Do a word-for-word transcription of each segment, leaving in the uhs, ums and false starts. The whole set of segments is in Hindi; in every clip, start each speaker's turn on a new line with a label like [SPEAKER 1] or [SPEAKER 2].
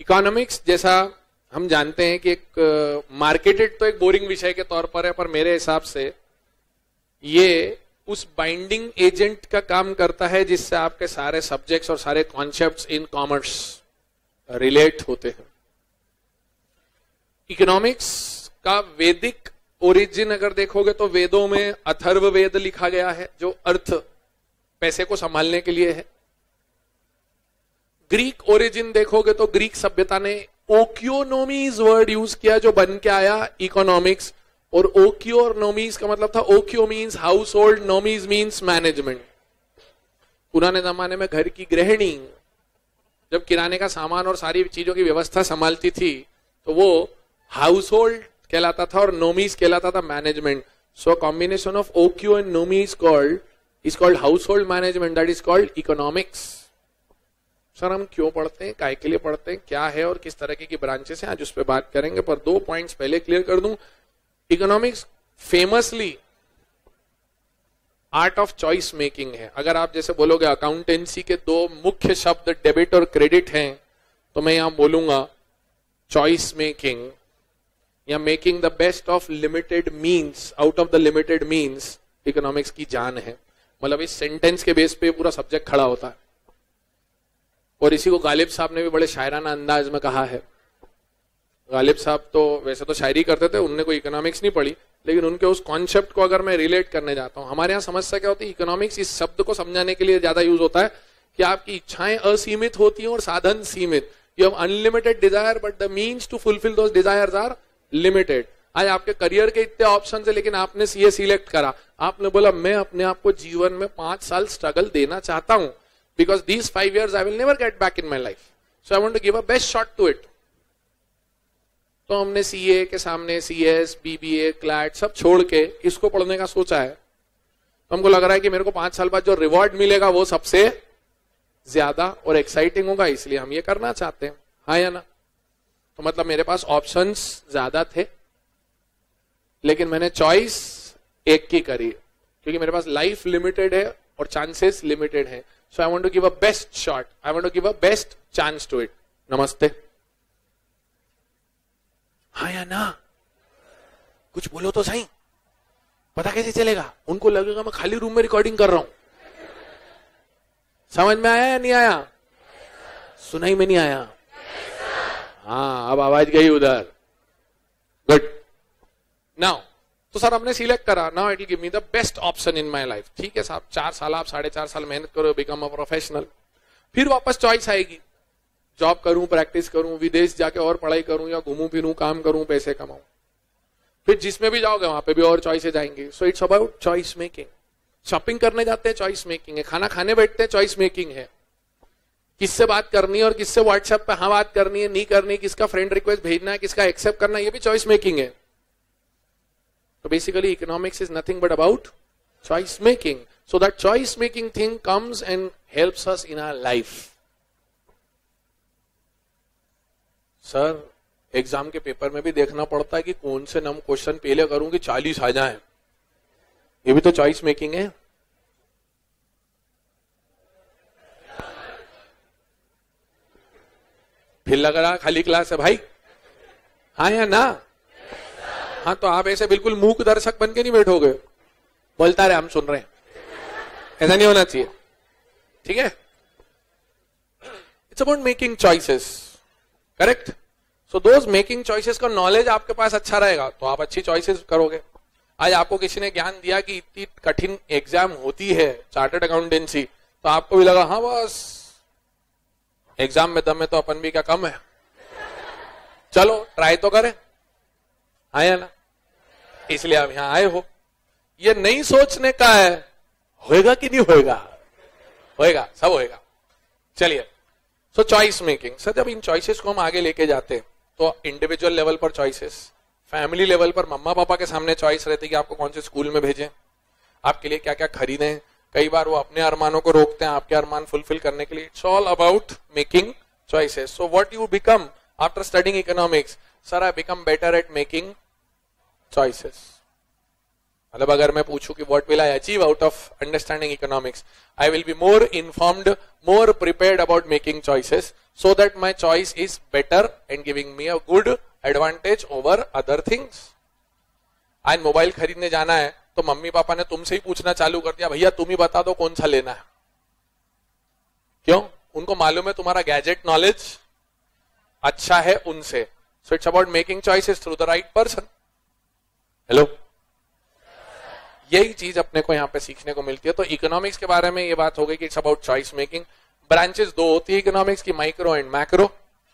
[SPEAKER 1] इकोनॉमिक्स जैसा हम जानते हैं कि एक मार्केटेड तो एक बोरिंग विषय के तौर पर है, पर मेरे हिसाब से ये उस बाइंडिंग एजेंट का काम करता है जिससे आपके सारे सब्जेक्ट्स और सारे कॉन्सेप्ट्स इन कॉमर्स रिलेट होते हैं। इकोनॉमिक्स का वैदिक ओरिजिन अगर देखोगे तो वेदों में अथर्व वेद लिखा गया है जो अर्थ पैसे को संभालने के लिए है। ग्रीक ओरिजिन देखोगे तो ग्रीक सभ्यता ने ओक्योनोमीज वर्ड यूज किया जो बन के आया इकोनॉमिक्स, और ओक्योनोमीज का मतलब था ओक्यो मीन्स हाउस होल्ड, नोमीज मीन्स मैनेजमेंट। पुराने जमाने में घर की गृहिणी जब किराने का सामान और सारी चीजों की व्यवस्था संभालती थी तो वो हाउस होल्ड कहलाता था और नोमीज कहलाता था मैनेजमेंट। सो कॉम्बिनेशन ऑफ ओक्यो एंड नोमी is called is called household management, that is called economics. Sir हम क्यों पढ़ते हैं, काय के लिए पढ़ते हैं, क्या है और किस तरह की ब्रांचेस हैं, आज उस पर बात करेंगे, पर दो पॉइंट्स पहले क्लियर कर दूं। Economics famously art of choice making है। अगर आप जैसे बोलोगे अकाउंटेंसी के दो मुख्य शब्द डेबिट और क्रेडिट हैं, तो मैं यहां बोलूंगा चॉइस मेकिंग या making the best of limited means out of the limited means economics की जान है। मतलब इस सेंटेंस के बेस पे पूरा सब्जेक्ट खड़ा होता है। और इसी को गालिब साहब ने भी बड़े शायराना अंदाज में कहा है। गालिब साहब तो वैसे तो शायरी करते थे, उनने कोई इकोनॉमिक्स नहीं पढ़ी, लेकिन उनके उस कॉन्सेप्ट को अगर मैं रिलेट करने जाता हूं, हमारे यहाँ समस्या क्या होती है, इकोनॉमिक्स इस शब्द को समझाने के लिए ज्यादा यूज होता है कि आपकी इच्छाएं असीमित होती हैं और साधन सीमित। You have unlimited desire but the means to fulfil those desires are limited. आज आपके करियर के इतने ऑप्शन है, लेकिन आपने सीए सिलेक्ट करा, आपने बोला मैं अपने आप को जीवन में पांच साल स्ट्रगल देना चाहता हूं, because these five years I will never get back in my life, so I want to give a best shot to it. तो हमने सीए के सामने सीएस, बीबीए, क्लैट सब छोड़ के इसको पढ़ने का सोचा है। तो हमको लग रहा है कि मेरे को पांच साल बाद जो रिवॉर्ड मिलेगा वो सबसे ज्यादा और एक्साइटिंग होगा, इसलिए हम ये करना चाहते हैं, हाँ या ना। तो मतलब मेरे पास ऑप्शंस ज्यादा थे, लेकिन मैंने चॉइस एक की करी क्योंकि मेरे पास लाइफ लिमिटेड है और चांसेस लिमिटेड है। So I want to give a best shot, I want to give a best chance to it. नमस्ते, हाँ या ना, कुछ बोलो तो सही, पता कैसे चलेगा, उनको लगेगा मैं खाली रूम में रिकॉर्डिंग कर रहा हूं। समझ में आया या नहीं आया, सुनाई में नहीं आया, हाँ अब आवाज गई उधर, गुड। नाउ तो सर हमने सिलेक्ट करा, now it will give me the best option in my life. ठीक है साहब, चार साल आप साढ़े चार साल मेहनत करो, बिकम अ प्रोफेशनल, फिर वापस चॉइस आएगी, जॉब करूं, प्रैक्टिस करूं, विदेश जाके और पढ़ाई करूं, या घूमूं फिरूं, काम करूं, पैसे कमाऊं। फिर जिसमें भी जाओगे वहां पे भी और चॉइसेस आएंगी। So it's about choice making. Shopping करने जाते हैं, चॉइस मेकिंग है। खाना खाने बैठते हैं, चॉइस मेकिंग है। किससे बात करनी है और किससे व्हाट्सएप पे हाँ बात करनी है, नहीं करनी, किसका फ्रेंड रिक्वेस्ट भेजना है, किसका एक्सेप्ट करना है, ये भी चॉइस मेकिंग है। तो basically economics is nothing but about choice making. So that choice making thing comes and helps us in our life. Sir exam के पेपर में भी देखना पड़ता है कि कौन से नम क्वेश्चन पहले करूं कि चालीस आ जाएं, ये भी तो चॉइस मेकिंग है। फिर लग रहा खाली क्लास है भाई, हाँ या ना, हाँ तो आप ऐसे बिल्कुल मूक दर्शक बन के नहीं बैठोगे, बोलता रहे हम सुन रहे हैं, ऐसा नहीं होना चाहिए। ठीक है, it's about making choices, correct. So those making choices का नॉलेज आपके पास अच्छा रहेगा तो आप अच्छी चॉइसेस करोगे। आज आपको किसी ने ज्ञान दिया कि इतनी कठिन एग्जाम होती है चार्टर्ड अकाउंटेंसी, तो आपको भी लगा हाँ बस एग्जाम में दम में तो अपन भी क्या कम है, चलो ट्राई तो करें, आया ना, इसलिए आप यहां आए हो। ये नहीं सोचने का है होएगा कि नहीं होएगा, होएगा, सब होएगा। चलिए, सो चॉइस मेकिंग। सर जब इन चॉइसेस को हम आगे लेके जाते हैं तो इंडिविजुअल लेवल पर चॉइसेस, फैमिली लेवल पर मम्मा पापा के सामने चॉइस रहती है कि आपको कौन से स्कूल में भेजें, आपके लिए क्या क्या खरीदें। कई बार वो अपने अरमानों को रोकते हैं आपके अरमान फुलफिल करने के लिए। It's all about making choices. So what you become after studying economics, sir I become better at making choices. मतलब अगर मैं पूछूं कि what will I achieve out of understanding economics, I will be more informed, more prepared about making choices, so that my choice is better and giving me a good advantage over other things. आज मोबाइल खरीदने जाना है तो मम्मी पापा ने तुमसे ही पूछना चालू कर दिया, भैया तुम ही बता दो कौन सा लेना है. क्यों? उनको मालूम है तुम्हारा गैजेट नॉलेज अच्छा है उनसे. So it's about making choices through the right person. Hello, यही चीज अपने को यहाँ पे सीखने को मिलती है. तो इकोनॉमिक्स के बारे में ये बात हो गई कि it's about choice making. Branches दो होती है इकोनॉमिक्स की, माइक्रो एंड मैक्रो.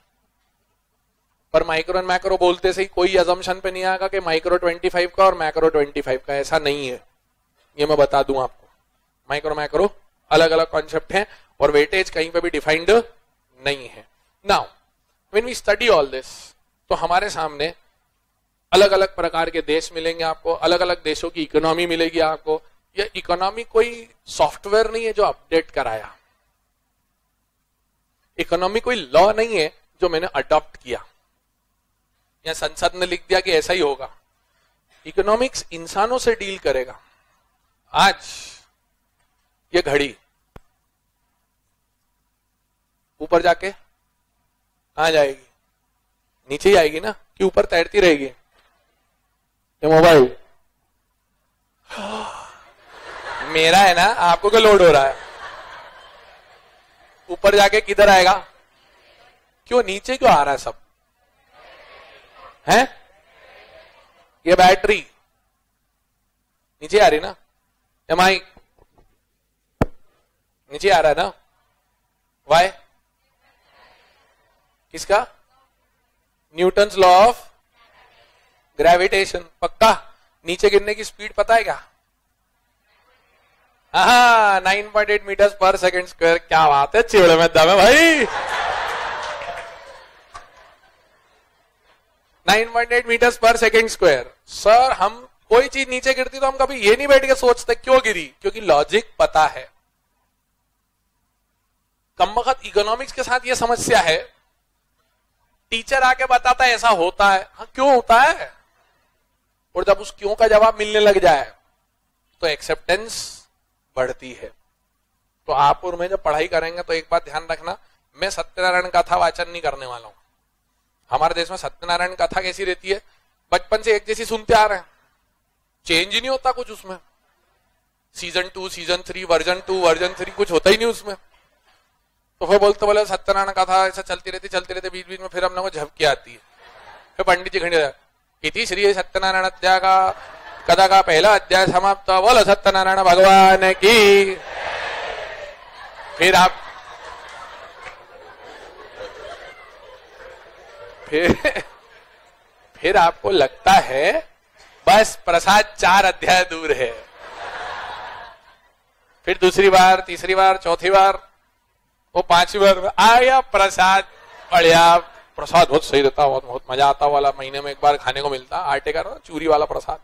[SPEAKER 1] पर माइक्रो एंड मैक्रो बोलते से ही कोई अजम्पशन पे नहीं आएगा कि माइक्रो पच्चीस का और मैक्रो पच्चीस का. ऐसा नहीं है, ये मैं बता दूं आपको. माइक्रो मैक्रो अलग अलग कॉन्सेप्ट हैं और वेटेज कहीं पे भी डिफाइंड नहीं है. Now when we study all this, तो हमारे सामने अलग अलग प्रकार के देश मिलेंगे आपको, अलग अलग देशों की इकोनॉमी मिलेगी आपको. ये इकोनॉमी कोई सॉफ्टवेयर नहीं है जो अपडेट कराया. इकोनॉमी कोई लॉ नहीं है जो मैंने अडॉप्ट किया या संसद ने लिख दिया कि ऐसा ही होगा. इकोनॉमिक्स इंसानों से डील करेगा. आज ये घड़ी ऊपर जाके कहां जाएगी? नीचे ही आएगी ना, कि ऊपर तैरती रहेगी? ये मोबाइल मेरा है ना, आपको क्या लोड हो रहा है? ऊपर जाके किधर आएगा? क्यों नीचे क्यों आ रहा है सब? है ये बैटरी नीचे आ रही ना, एम आई नीचे आ रहा है ना. वाई? किसका? Newton's law of gravitation. पक्का? नीचे गिरने की स्पीड पता है क्या? हाँ, nine point eight metre per second square. क्या बात है, चिवड़े में दम है भाई. Nine point eight metre per second square. Sir, हम कोई चीज नीचे गिरती तो हम कभी ये नहीं बैठ के सोचते क्यों गिरी, क्योंकि लॉजिक पता है. कमबख्त इकोनॉमिक्स के साथ ये समस्या है. टीचर आके बताता है ऐसा होता है. हाँ, क्यों होता है? और जब उस क्यों का जवाब मिलने लग जाए तो एक्सेप्टेंस बढ़ती है. तो आप और मैं जब पढ़ाई करेंगे तो एक बात ध्यान रखना, मैं सत्यनारायण कथा वाचन नहीं करने वाला हूं. हमारे देश में सत्यनारायण कथा कैसी रहती है? बचपन से एक जैसी सुनते आ रहे हैं, चेंज ही नहीं होता कुछ उसमें. Season two, season three, version two, version three, कुछ होता ही नहीं उसमें. तो फिर बोलते बोले सत्यनारायण कथा ऐसा चलती रहती चलती रहती बीच बीच में फिर हम लोग को झपकी आती है. फिर पंडित जी खड़े, इति श्री सत्यनारायण अध्याय का कथा का पहला अध्याय समाप्त, बोलो सत्यनारायण भगवान की. फिर आप फिर फिर आपको लगता है बस प्रसाद चार अध्याय दूर है. फिर दूसरी बार, तीसरी बार, चौथी बार, वो पांचवी बार आया प्रसाद. बढ़िया प्रसाद, बहुत सही रहता, बहुत बहुत मजा आता वाला. महीने में एक बार खाने को मिलता आटे का चूरी वाला प्रसाद.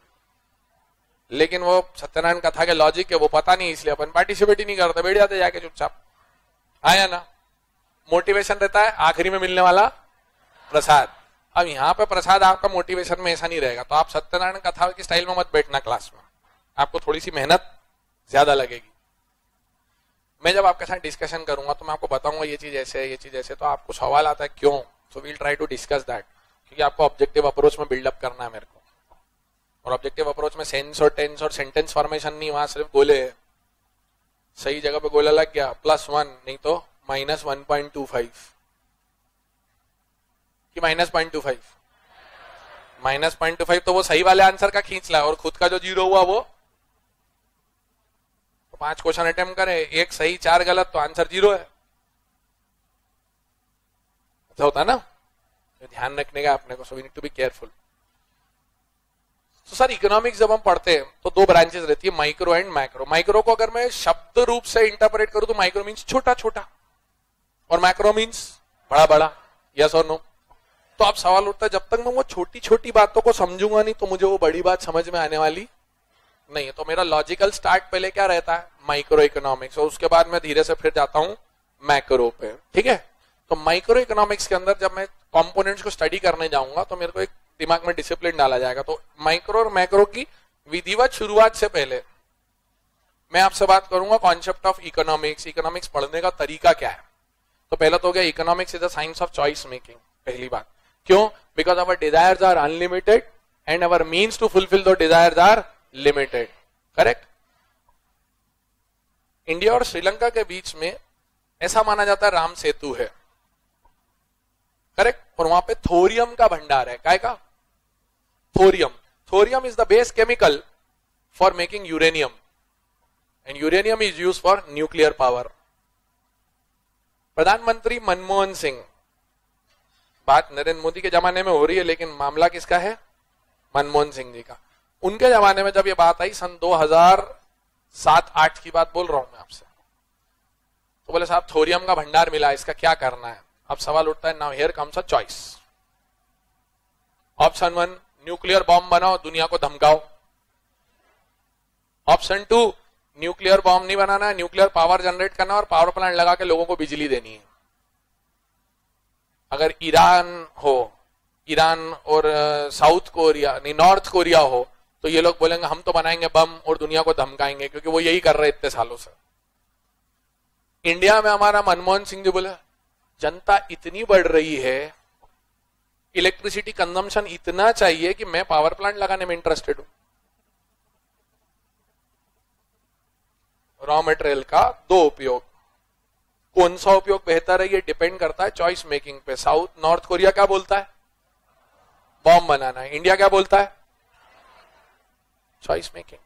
[SPEAKER 1] लेकिन वो सत्यनारायण कथा के लॉजिक है वो पता नहीं, इसलिए अपन पार्टिसिपेट ही नहीं करते, बैठ जाते जाके चुपचाप. आया ना, मोटिवेशन रहता है आखिरी में मिलने वाला प्रसाद. अब यहाँ पे प्रसाद आपका मोटिवेशन में ऐसा नहीं रहेगा. तो आप सत्यनारायण कथा की स्टाइल में मत बैठना क्लास में, आपको थोड़ी सी मेहनत ज्यादा लगेगी. मैं जब आपके साथ डिस्कशन करूंगा तो मैं आपको बताऊंगा ये चीज ऐसे है, ये चीज ऐसे. तो आपको सवाल आता है क्यों, so we'll try to discuss that, क्योंकि आपको ऑब्जेक्टिव अप्रोच में बिल्डअप करना है मेरे को. और ऑब्जेक्टिव अप्रोच में सेंस और टेंस और सेंटेंस फॉर्मेशन नहीं, वहां सिर्फ गोले है. सही जगह पे गोला लग गया प्लस वन, नहीं तो minus one point two five कि minus point two five minus point two five तो वो सही वाले आंसर का खींच ला, और खुद का जो जीरो हुआ वो. तो पांच क्वेश्चन अटेम्प्ट करे, एक सही चार गलत, तो आंसर जीरो है. ऐसा होता है ना, तो ध्यान रखने का अपने को. So we need to be careful. तो सर इकोनॉमिक्स जब हम पढ़ते हैं तो दो ब्रांचेस रहती है, माइक्रो एंड मैक्रो. माइक्रो को अगर मैं शब्द रूप से इंटरप्रेट करूं तो माइक्रो मीन्स छोटा छोटा और मैक्रो मीन्स बड़ा बड़ा. यस और नो? तो आप सवाल उठता है जब तक मैं वो छोटी छोटी बातों को समझूंगा नहीं तो मुझे वो बड़ी बात समझ में आने वाली नहीं है. तो मेरा लॉजिकल स्टार्ट पहले क्या रहता है, माइक्रो इकोनॉमिक्स, और उसके बाद मैं धीरे से फिर जाता हूं मैक्रो पे. ठीक है? तो माइक्रो इकोनॉमिक्स के अंदर जब मैं कंपोनेंट्स को स्टडी करने जाऊंगा तो मेरे को एक दिमाग में डिसिप्लिन डाला जाएगा. तो माइक्रो और मैक्रो की विधिवत शुरुआत से पहले मैं आपसे बात करूंगा कॉन्सेप्ट ऑफ इकोनॉमिक्स. इकोनॉमिक्स पढ़ने का तरीका क्या है, तो पहला तो हो गया economics is the science of choice making, पहली बात। क्यों? Because our desires are unlimited and our means to fulfil those desires are limited. Correct? India और श्रीलंका के बीच में ऐसा माना जाता है राम सेतु है। करेक्ट? और वहां पे थोरियम का भंडार है। काय का? Thorium. Thorium is the base chemical for making uranium and uranium is used for nuclear power. प्रधानमंत्री मनमोहन सिंह, बात नरेंद्र मोदी के जमाने में हो रही है लेकिन मामला किसका है? मनमोहन सिंह जी का। उनके जमाने में जब ये बात आई सन दो हज़ार सात आठ की बात बोल रहा हूं मैं आपसे, तो बोले साहब थोरियम का भंडार मिला, इसका क्या करना है? अब सवाल उठता है, now here comes a choice. Option one, nuclear bomb बनाओ, दुनिया को धमकाओ। ऑप्शन टू, न्यूक्लियर बॉम्ब नहीं बनाना है, न्यूक्लियर पावर जनरेट करना और पावर प्लांट लगा के लोगों को बिजली देनी है। अगर ईरान हो, ईरान और साउथ कोरिया नहीं नॉर्थ कोरिया हो, तो ये लोग बोलेंगे हम तो बनाएंगे बम और दुनिया को धमकाएंगे, क्योंकि वो यही कर रहे इतने सालों से। इंडिया में हमारा मनमोहन सिंह जी बोले जनता इतनी बढ़ रही है, इलेक्ट्रिसिटी कंजम्पशन इतना चाहिए कि मैं पावर प्लांट लगाने में इंटरेस्टेड हूं। रॉ मटेरियल का दो उपयोग, कौन सा उपयोग बेहतर है ये डिपेंड करता है चॉइस मेकिंग पे। साउथ नॉर्थ कोरिया क्या बोलता है? बॉम्ब बनाना है। इंडिया क्या बोलता है? Choice making.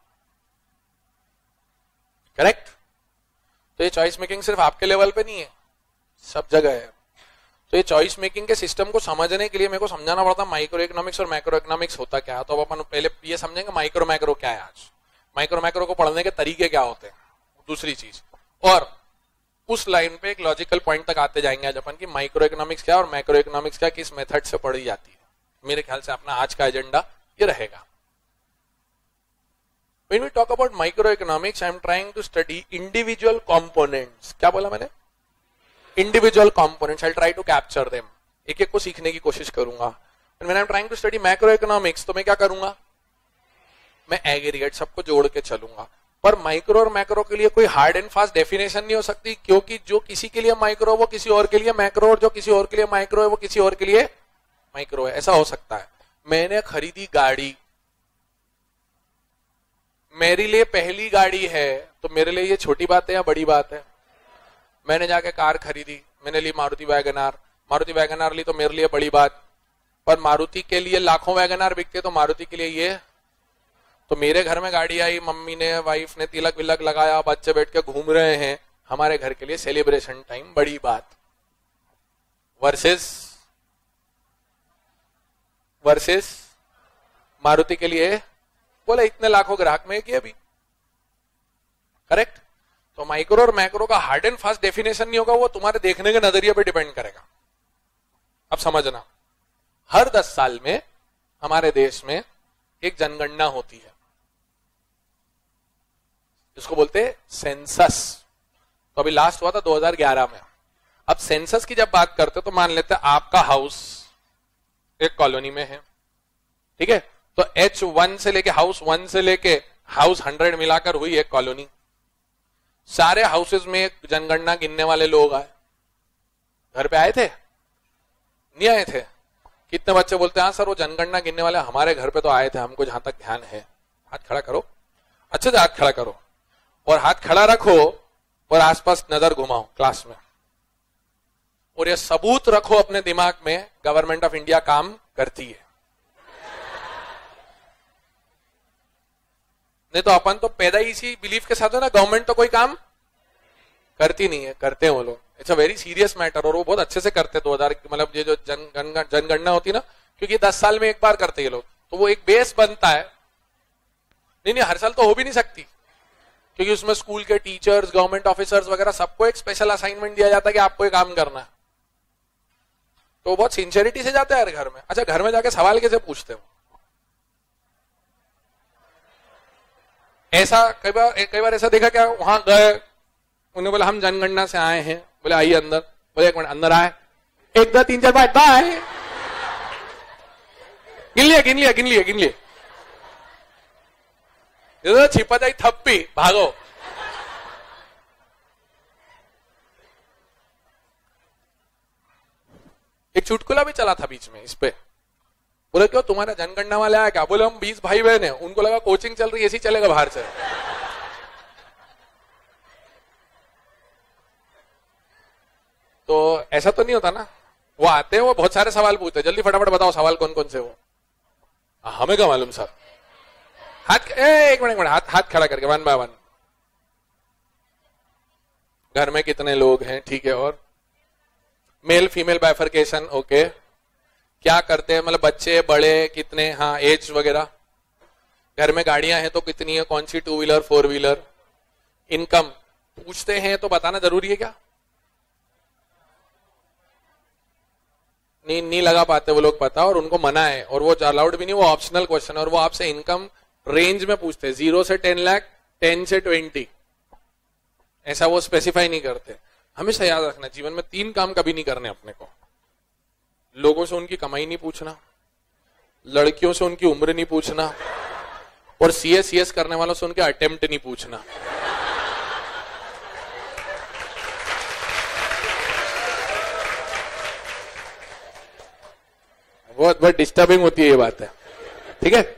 [SPEAKER 1] करेक्ट? तो ये चॉइस मेकिंग सिर्फ आपके लेवल पे नहीं है, सब जगह है। तो ये चॉइस मेकिंग के सिस्टम को समझने के लिए मेरे को समझाना पड़ता माइक्रो इकोनॉमिक्स और मैक्रो इकोनॉमिक्स होता क्या है। तो अब अपन पहले ये समझेंगे माइक्रो मैक्रो क्या है। आज माइक्रो मैक्रो को पढ़ने के तरीके क्या होते हैं, दूसरी चीज, और उस लाइन पे एक लॉजिकल पॉइंट तक आते जाएंगे आज अपन की माइक्रो इकोनॉमिक्स क्या और मैक्रो इकोनॉमिक्स क्या, किस मेथड से पढ़ी जाती है। मेरे ख्याल से अपना आज का एजेंडा ये रहेगा। When we talk about microeconomics, I am trying to study individual components. क्या बोला मैंने? Individual components. I'll try to capture them. एक एक को सीखने की कोशिश करूंगा। And when I am trying to study macroeconomics, तो मैं क्या करूंगा? मैं एग्रीगेट सबको जोड़ के चलूंगा। पर माइक्रो और मैक्रो के लिए कोई हार्ड एंड फास्ट डेफिनेशन नहीं हो सकती, क्योंकि जो किसी के लिए माइक्रो वो किसी और के लिए मैक्रो, और जो किसी और के लिए माइक्रो है वो किसी और के लिए माइक्रो है। ऐसा हो सकता है। मैंने खरीदी गाड़ी, मेरे लिए पहली गाड़ी है, तो मेरे लिए ये छोटी बात है या बड़ी बात है? मैंने जाके कार खरीदी, मैंने ली मारुति वैगनार, मारुति वैगनार ली तो मेरे लिए बड़ी बात। पर मारुति के लिए लाखों वैगनार बिकते, तो मारुति के लिए ये। तो मेरे घर में गाड़ी आई, मम्मी ने वाइफ ने तिलक विलक लगाया, बच्चे बैठ के घूम रहे हैं, हमारे घर के लिए सेलिब्रेशन टाइम बड़ी बात। वर्सेस वर्सेस मारुति के लिए बोले इतने लाखों ग्राहक में किए भी। करेक्ट? तो माइक्रो और मैक्रो का हार्ड एंड फास्ट डेफिनेशन नहीं होगा, वो तुम्हारे देखने के नजरिए पे डिपेंड करेगा। अब समझना, हर दस साल में हमारे देश में एक जनगणना होती है, जिसको बोलते हैं सेंसस। तो अभी लास्ट हुआ था दो हज़ार ग्यारह में। अब सेंसस की जब बात करते तो मान लेते हैं आपका हाउस एक कॉलोनी में है, ठीक है? तो एच वन से लेके हाउस वन से लेके हाउस हंड्रेड मिलाकर हुई एक कॉलोनी। सारे हाउसेज में एक जनगणना गिनने वाले लोग आए। घर पे आए थे? नहीं आए थे? कितने बच्चे बोलते हैं हाँ सर वो जनगणना गिनने वाले हमारे घर पे तो आए थे, हमको जहां तक ध्यान है। हाथ खड़ा करो, अच्छे से हाथ खड़ा करो और हाथ खड़ा रखो और आसपास नजर घुमाओ क्लास में, और ये सबूत रखो अपने दिमाग में, गवर्नमेंट ऑफ इंडिया काम करती है। नहीं तो अपन तो पैदा ही इसी बिलीफ के साथ है ना, गवर्नमेंट तो कोई काम करती नहीं है। करते हैं वो लोग, it's a very serious matter, और वो बहुत अच्छे से करते। दो हजार मतलब ये जो जनगणना जनगणना होती ना, क्योंकि दस साल में एक बार करते ये लोग, तो वो एक बेस बनता है। नहीं नहीं हर साल तो हो भी नहीं सकती, क्योंकि उसमें स्कूल के टीचर्स, गवर्नमेंट ऑफिसर्स वगैरह सबको एक स्पेशल असाइनमेंट दिया जाता है कि आपको ये काम करना है। तो बहुत सिंसियरिटी से जाते हैं हर घर में। अच्छा, घर में जाके सवाल कैसे पूछते हो? ऐसा कई बार कई बार ऐसा देखा क्या, वहां गए, उन्हें बोला हम जनगणना से आए हैं, बोले आइए अंदर, बोले एक मिनट अंदर आए, एक दो तीन चार पांच बाय, गिन लिया गिन लिया गिन लिया गिन लिया, छिपा जाए थप्पी भागो। एक चुटकुला भी चला था बीच में इस पे, बोले क्यों तुम्हारा जनगणना वाले आया क्या? बोले हम बीस भाई बहन है, उनको लगा कोचिंग चल रही है, ऐसी चलेगा बाहर से। तो ऐसा तो नहीं होता ना, वो आते हैं, वो बहुत सारे सवाल पूछते हैं, जल्दी फटाफट बताओ सवाल कौन कौन से हो। हमें क्या मालूम सर, हाथ ए, एक मिनट एक मिनट हाथ हाथ खड़ा करके वन बाय वन। घर में कितने लोग हैं, ठीक है, और मेल फीमेल बाइफरकेशन, ओके, क्या करते हैं, मतलब बच्चे बड़े कितने, हाँ एज वगैरह, घर में गाड़ियां हैं तो कितनी है, कौन सी two wheeler four wheeler, income पूछते हैं तो बताना जरूरी है क्या? नहीं नहीं लगा पाते वो लोग पता, और उनको मना है, और वो अलाउड भी नहीं, वो ऑप्शनल क्वेश्चन, और वो आपसे इनकम रेंज में पूछते हैं, जीरो से टेन लाख, टेन से ट्वेंटी, ऐसा वो स्पेसिफाई नहीं करते। हमेशा याद रखना, जीवन में तीन काम कभी नहीं करने अपने को, लोगों से उनकी कमाई नहीं पूछना, लड़कियों से उनकी उम्र नहीं पूछना, और सीए सीएस करने वालों से उनके अटेम्प्ट नहीं पूछना। बहुत बहुत डिस्टर्बिंग होती है ये बात है, ठीक है।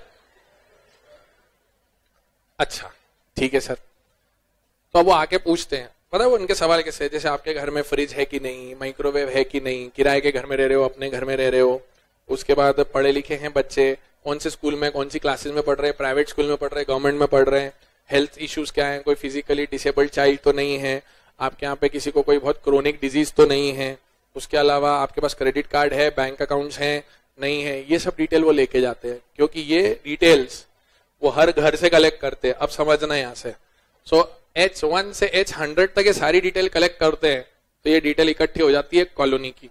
[SPEAKER 1] अच्छा ठीक है सर, तो अब वो आके पूछते हैं, पता है वो उनके सवाल कैसे, जैसे आपके घर में फ्रिज है कि नहीं, माइक्रोवेव है कि नहीं, किराए के घर में रह रहे हो, अपने घर में रह रहे हो, उसके बाद पढ़े लिखे हैं बच्चे, कौन से स्कूल में कौन सी क्लासेस में पढ़ रहे हैं, प्राइवेट स्कूल में पढ़ रहे हैं, गवर्नमेंट में पढ़ रहे हैं, हेल्थ इश्यूज क्या है, कोई फिजिकली डिसेबल्ड चाइल्ड तो नहीं है, आपके यहाँ पे किसी को कोई बहुत क्रोनिक डिजीज तो नहीं है, उसके अलावा आपके पास क्रेडिट कार्ड है, बैंक अकाउंट्स हैं नहीं है, ये सब डिटेल वो लेके जाते हैं, क्योंकि ये डिटेल्स वो हर घर से कलेक्ट करते हैं। अब समझना यहाँ से, सो एच वन से एच हंड्रेड तक ये सारी डिटेल कलेक्ट करते हैं, तो ये डिटेल इकट्ठी हो जाती है कॉलोनी की।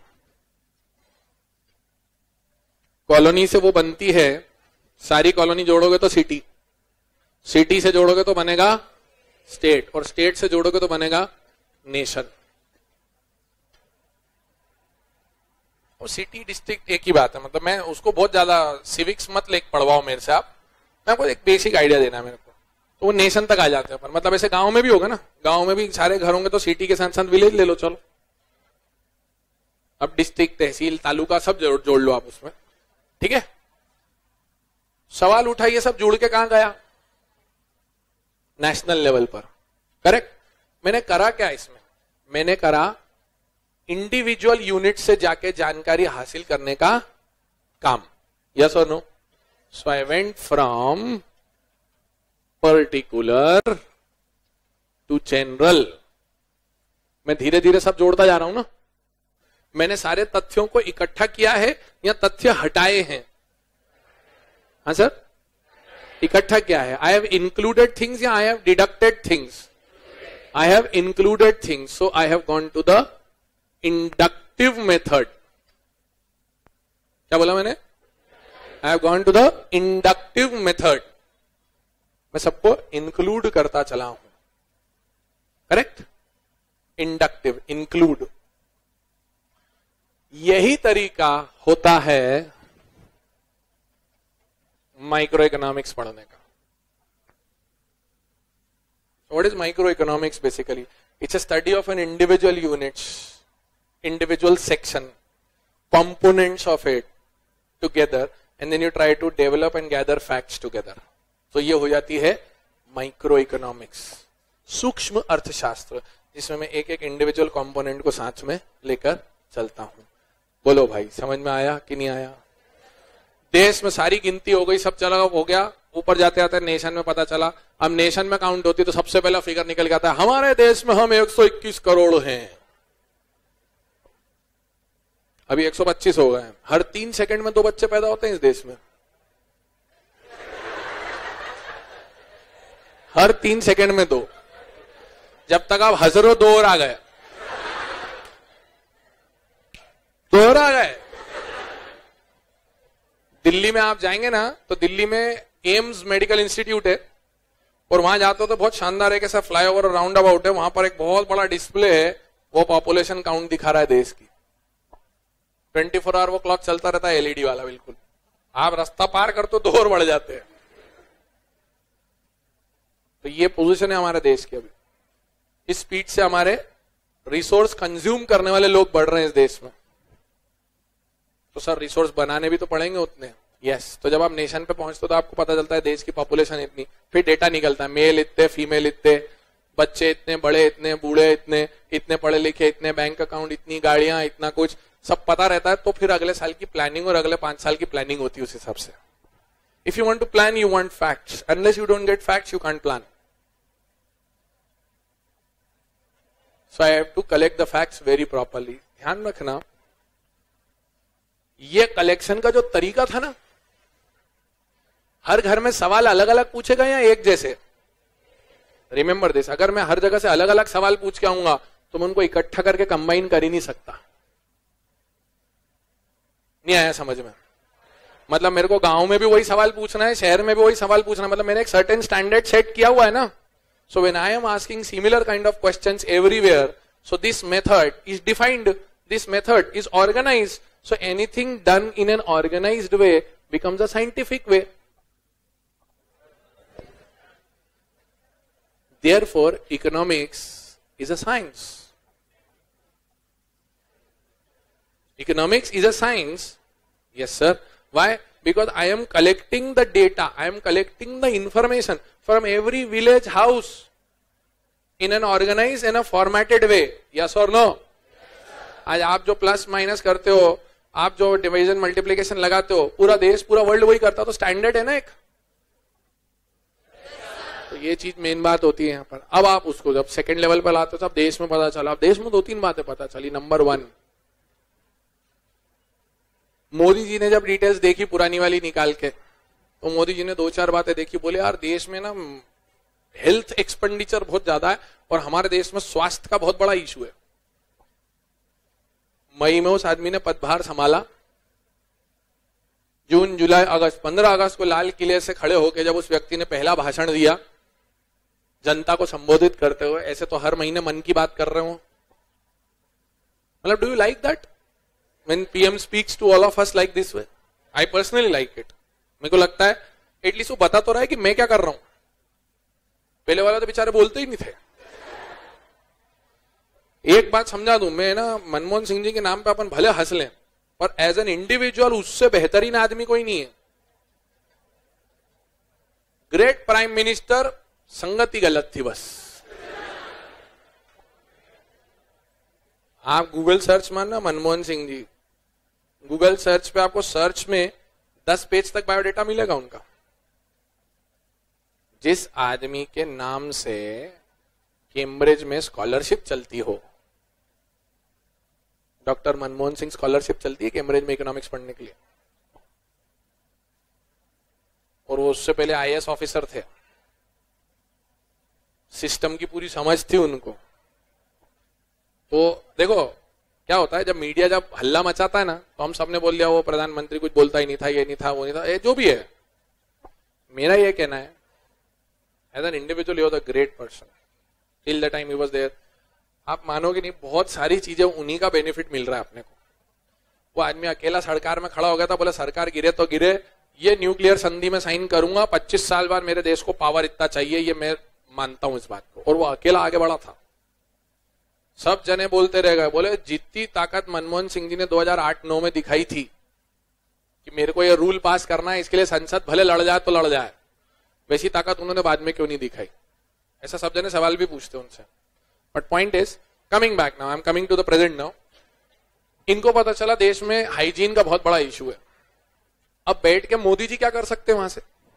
[SPEAKER 1] कॉलोनी से वो बनती है, सारी कॉलोनी जोड़ोगे तो सिटी, सिटी से जोड़ोगे तो बनेगा स्टेट, और स्टेट से जोड़ोगे तो बनेगा नेशन। और सिटी डिस्ट्रिक्ट एक ही बात है, मतलब मैं उसको बहुत ज्यादा सिविक्स मत लेके पढ़वाओ मेरे से आप, मैं आपको एक बेसिक आइडिया देना है मेरे को, तो वो नेशन तक आ जाते हैं। पर मतलब ऐसे गांव में भी होगा ना, गांव में भी सारे घर होंगे तो सिटी के साथ साथ विलेज ले लो, चलो अब डिस्ट्रिक्ट तहसील तालुका सब जोड़, जोड़ लो आप उसमें, ठीक है। सवाल उठा ये सब जुड़ के कहां गया, नेशनल लेवल पर, करेक्ट। मैंने करा क्या इसमें, मैंने करा इंडिविजुअल यूनिट से जाके जानकारी हासिल करने का काम, यस और no. So I went from particular to general, मैं धीरे धीरे सब जोड़ता जा रहा हूं ना। मैंने सारे तथ्यों को इकट्ठा किया है या तथ्य हटाए हैं? हाँ सर, इकट्ठा किया है। आई हैव इंक्लूडेड थिंग्स या I have deducted things? I have included things, so I have gone to the inductive method. क्या बोला मैंने? I have gone to the inductive method. मैं सबको इंक्लूड करता चला हूं, करेक्ट। इंडक्टिव, इंक्लूड, यही तरीका होता है माइक्रो इकोनॉमिक्स पढ़ने का। What is micro economics? Basically it's a study of an individual units, individual section, components of it together, and then you try to develop and gather facts together. तो ये हो जाती है माइक्रो इकोनॉमिक्स, सूक्ष्म अर्थशास्त्र, जिसमें मैं एक एक इंडिविजुअल कंपोनेंट को साथ में लेकर चलता हूं। बोलो भाई, समझ में आया कि नहीं आया? देश में सारी गिनती हो गई, सब चला हो गया, ऊपर जाते आते नेशन में पता चला। अब नेशन में काउंट होती तो सबसे पहला फिगर निकल के आता है, हमारे देश में हम एक सौ इक्कीस करोड़ हैं, अभी एक सौ पच्चीस हो गए हैं। हर तीन सेकंड में दो बच्चे पैदा होते हैं इस देश में, हर तीन सेकंड में दो। जब तक आप हजारों दो और आ गए, दो और आ गए। दिल्ली में आप जाएंगे ना, तो दिल्ली में एम्स मेडिकल इंस्टीट्यूट है, और वहां जाते हो तो बहुत शानदार एक ऐसा फ्लाईओवर और राउंड अबाउट है, वहां पर एक बहुत बड़ा डिस्प्ले है, वो पॉपुलेशन काउंट दिखा रहा है देश की। ट्वेंटी फोर आवर वो क्लॉक चलता रहता है, एलईडी वाला, बिल्कुल। आप रास्ता पार कर तो दो और बढ़ जाते हैं। तो ये पोजीशन है हमारे देश की। अभी इस स्पीड से हमारे रिसोर्स कंज्यूम करने वाले लोग बढ़ रहे हैं इस देश में। तो सर रिसोर्स बनाने भी तो पड़ेंगे उतने। Yes yes. तो जब आप नेशन पे पहुंचते हो तो आपको पता चलता है देश की पॉपुलेशन इतनी, फिर डेटा निकलता है मेल इतने, फीमेल इतने, बच्चे इतने, बड़े इतने, बूढ़े इतने, इतने पढ़े लिखे इतने, बैंक अकाउंट इतनी, गाड़ियां इतना, कुछ सब पता रहता है। तो फिर अगले साल की प्लानिंग और अगले पांच साल की प्लानिंग होती है उस हिसाब से। If you want to plan you want facts, unless you don't get facts you can't plan. So I have to collect the facts very properly. ध्यान रखना ये कलेक्शन का जो तरीका था ना, हर घर में सवाल अलग अलग पूछेगा या एक जैसे? रिमेंबर दिस, अगर मैं हर जगह से अलग अलग सवाल पूछ के आऊंगा तो मैं उनको इकट्ठा करके कंबाइन कर ही नहीं सकता। नहीं आया समझ में? मतलब मेरे को गांव में भी वही सवाल पूछना है, शहर में भी वही सवाल पूछना है, मतलब मैंने एक सर्टेन स्टैंडर्ड सेट किया हुआ है ना। So when I am asking similar kind of questions everywhere, so this method is defined, this method is organised, so anything done in an organized way becomes a scientific way. Therefore economics is a science. Economics is a science. Yes sir. Why? Because I am collecting the data, I am collecting the information from every village house in an organized and a formatted way. Yes or no? आज आप जो प्लस माइनस करते हो, आप जो डिवीजन मल्टीप्लिकेशन लगाते हो, पूरा देश पूरा वर्ल्ड वही करता, तो स्टैंडर्ड है ना एक। तो ये चीज मेन बात होती है यहाँ पर। अब आप उसको जब सेकंड लेवल पर लाते हो तब देश में पता चला। अब देश में दो तीन बातें पता चली। नंबर वन, मोदी जी ने जब डिटेल्स देखी पुरानी वाली निकाल के, तो मोदी जी ने दो चार बातें देखी, बोले यार देश में ना हेल्थ एक्सपेंडिचर बहुत ज्यादा है और हमारे देश में स्वास्थ्य का बहुत बड़ा इशू है। मई में उस आदमी ने पदभार संभाला, जून जुलाई अगस्त, पंद्रह अगस्त को लाल किले से खड़े होकर जब उस व्यक्ति ने पहला भाषण दिया जनता को संबोधित करते हुए, ऐसे तो हर महीने मन की बात कर रहे हो, मतलब do you like that when PM speaks to all of us like this way? I personally like it. मेरे को लगता है एटलीस्ट वो बता तो रहा है कि मैं क्या कर रहा हूं। पहले वाला तो बेचारे बोलते ही नहीं थे। एक बात समझा दूं मैं ना, मनमोहन सिंह जी के नाम पे अपन भले हंस लें, पर एज एन इंडिविजुअल उससे बेहतरीन आदमी कोई नहीं है। ग्रेट प्राइम मिनिस्टर, संगति गलत थी बस। आप गूगल सर्च मारना मनमोहन सिंह जी, गूगल सर्च पे आपको सर्च में दस पेज तक बायोडेटा मिलेगा उनका। जिस आदमी के नाम से कैम्ब्रिज में स्कॉलरशिप चलती हो, डॉक्टर मनमोहन सिंह स्कॉलरशिप चलती है कैम्ब्रिज में इकोनॉमिक्स पढ़ने के लिए, और वो उससे पहले आईएएस ऑफिसर थे, सिस्टम की पूरी समझ थी उनको। तो देखो क्या होता है, जब मीडिया जब हल्ला मचाता है ना, तो हम सबने बोल दिया वो प्रधानमंत्री कुछ बोलता ही नहीं था, ये नहीं था, वो नहीं था, ये जो भी है। मेरा ये कहना है, as an individual you are the great person till the time he was there. आप मानोगे नहीं, बहुत सारी चीजें उन्हीं का बेनिफिट मिल रहा है अपने को। वो आदमी अकेला सरकार में खड़ा हो गया था, बोला सरकार गिरे तो गिरे, ये न्यूक्लियर संधि में साइन करूंगा, पच्चीस साल बाद मेरे देश को पावर इतना चाहिए, ये मैं मानता हूं इस बात को, और वो अकेला आगे बढ़ा था। सब जने बोलते रह गए, बोले जितनी ताकत मनमोहन सिंह जी ने दो हज़ार आठ नौ में दिखाई थी कि मेरे को ये रूल पास करना है, इसके लिए संसद भले लड़ जाए तो लड़ जाए, वैसी ताकत उन्होंने बाद में क्यों नहीं दिखाई? ऐसा सब जने सवाल भी पूछते उनसे। But point is, coming back now, I am coming to the present now. इनको पता चला देश में हाइजीन का बहुत बड़ा इशू है। अब बैठ के मोदी जी क्या कर सकते हैं वहां से?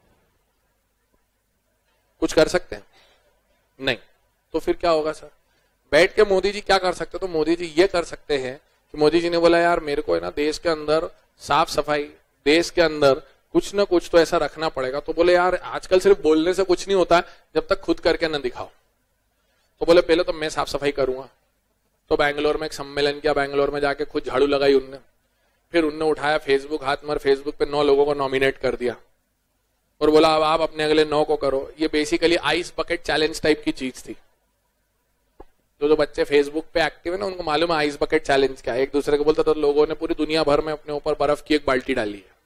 [SPEAKER 1] कुछ कर सकते हैं? नहीं। तो फिर क्या होगा सर? बैठ के मोदी जी क्या कर सकते? तो मोदी जी ये कर सकते हैं कि मोदी जी ने बोला यार मेरे को है ना देश के अंदर साफ सफाई, देश के अंदर कुछ ना कुछ तो ऐसा रखना पड़ेगा। तो बोले यार आजकल सिर्फ बोलने से कुछ नहीं होता जब तक खुद करके ना दिखाओ। तो बोले पहले तो मैं साफ सफाई करूंगा। तो बैंगलोर में एक सम्मेलन किया, बैंगलोर में जाके खुद झाड़ू लगाई उनने, फिर उनने उठाया फेसबुक हाथ में, फेसबुक पे नौ लोगों को नॉमिनेट कर दिया और बोला अब आप अपने अगले नौ को करो। ये basically ice bucket challenge type की चीज थी। जो जो बच्चे फेसबुक पे एक्टिव है ना, उनको मालूम है आइस बकेट चैलेंज क्या है। एक दूसरे को बोलता तो लोगों ने पूरी दुनिया भर में अपने ऊपर बर्फ की एक बाल्टी डाली है।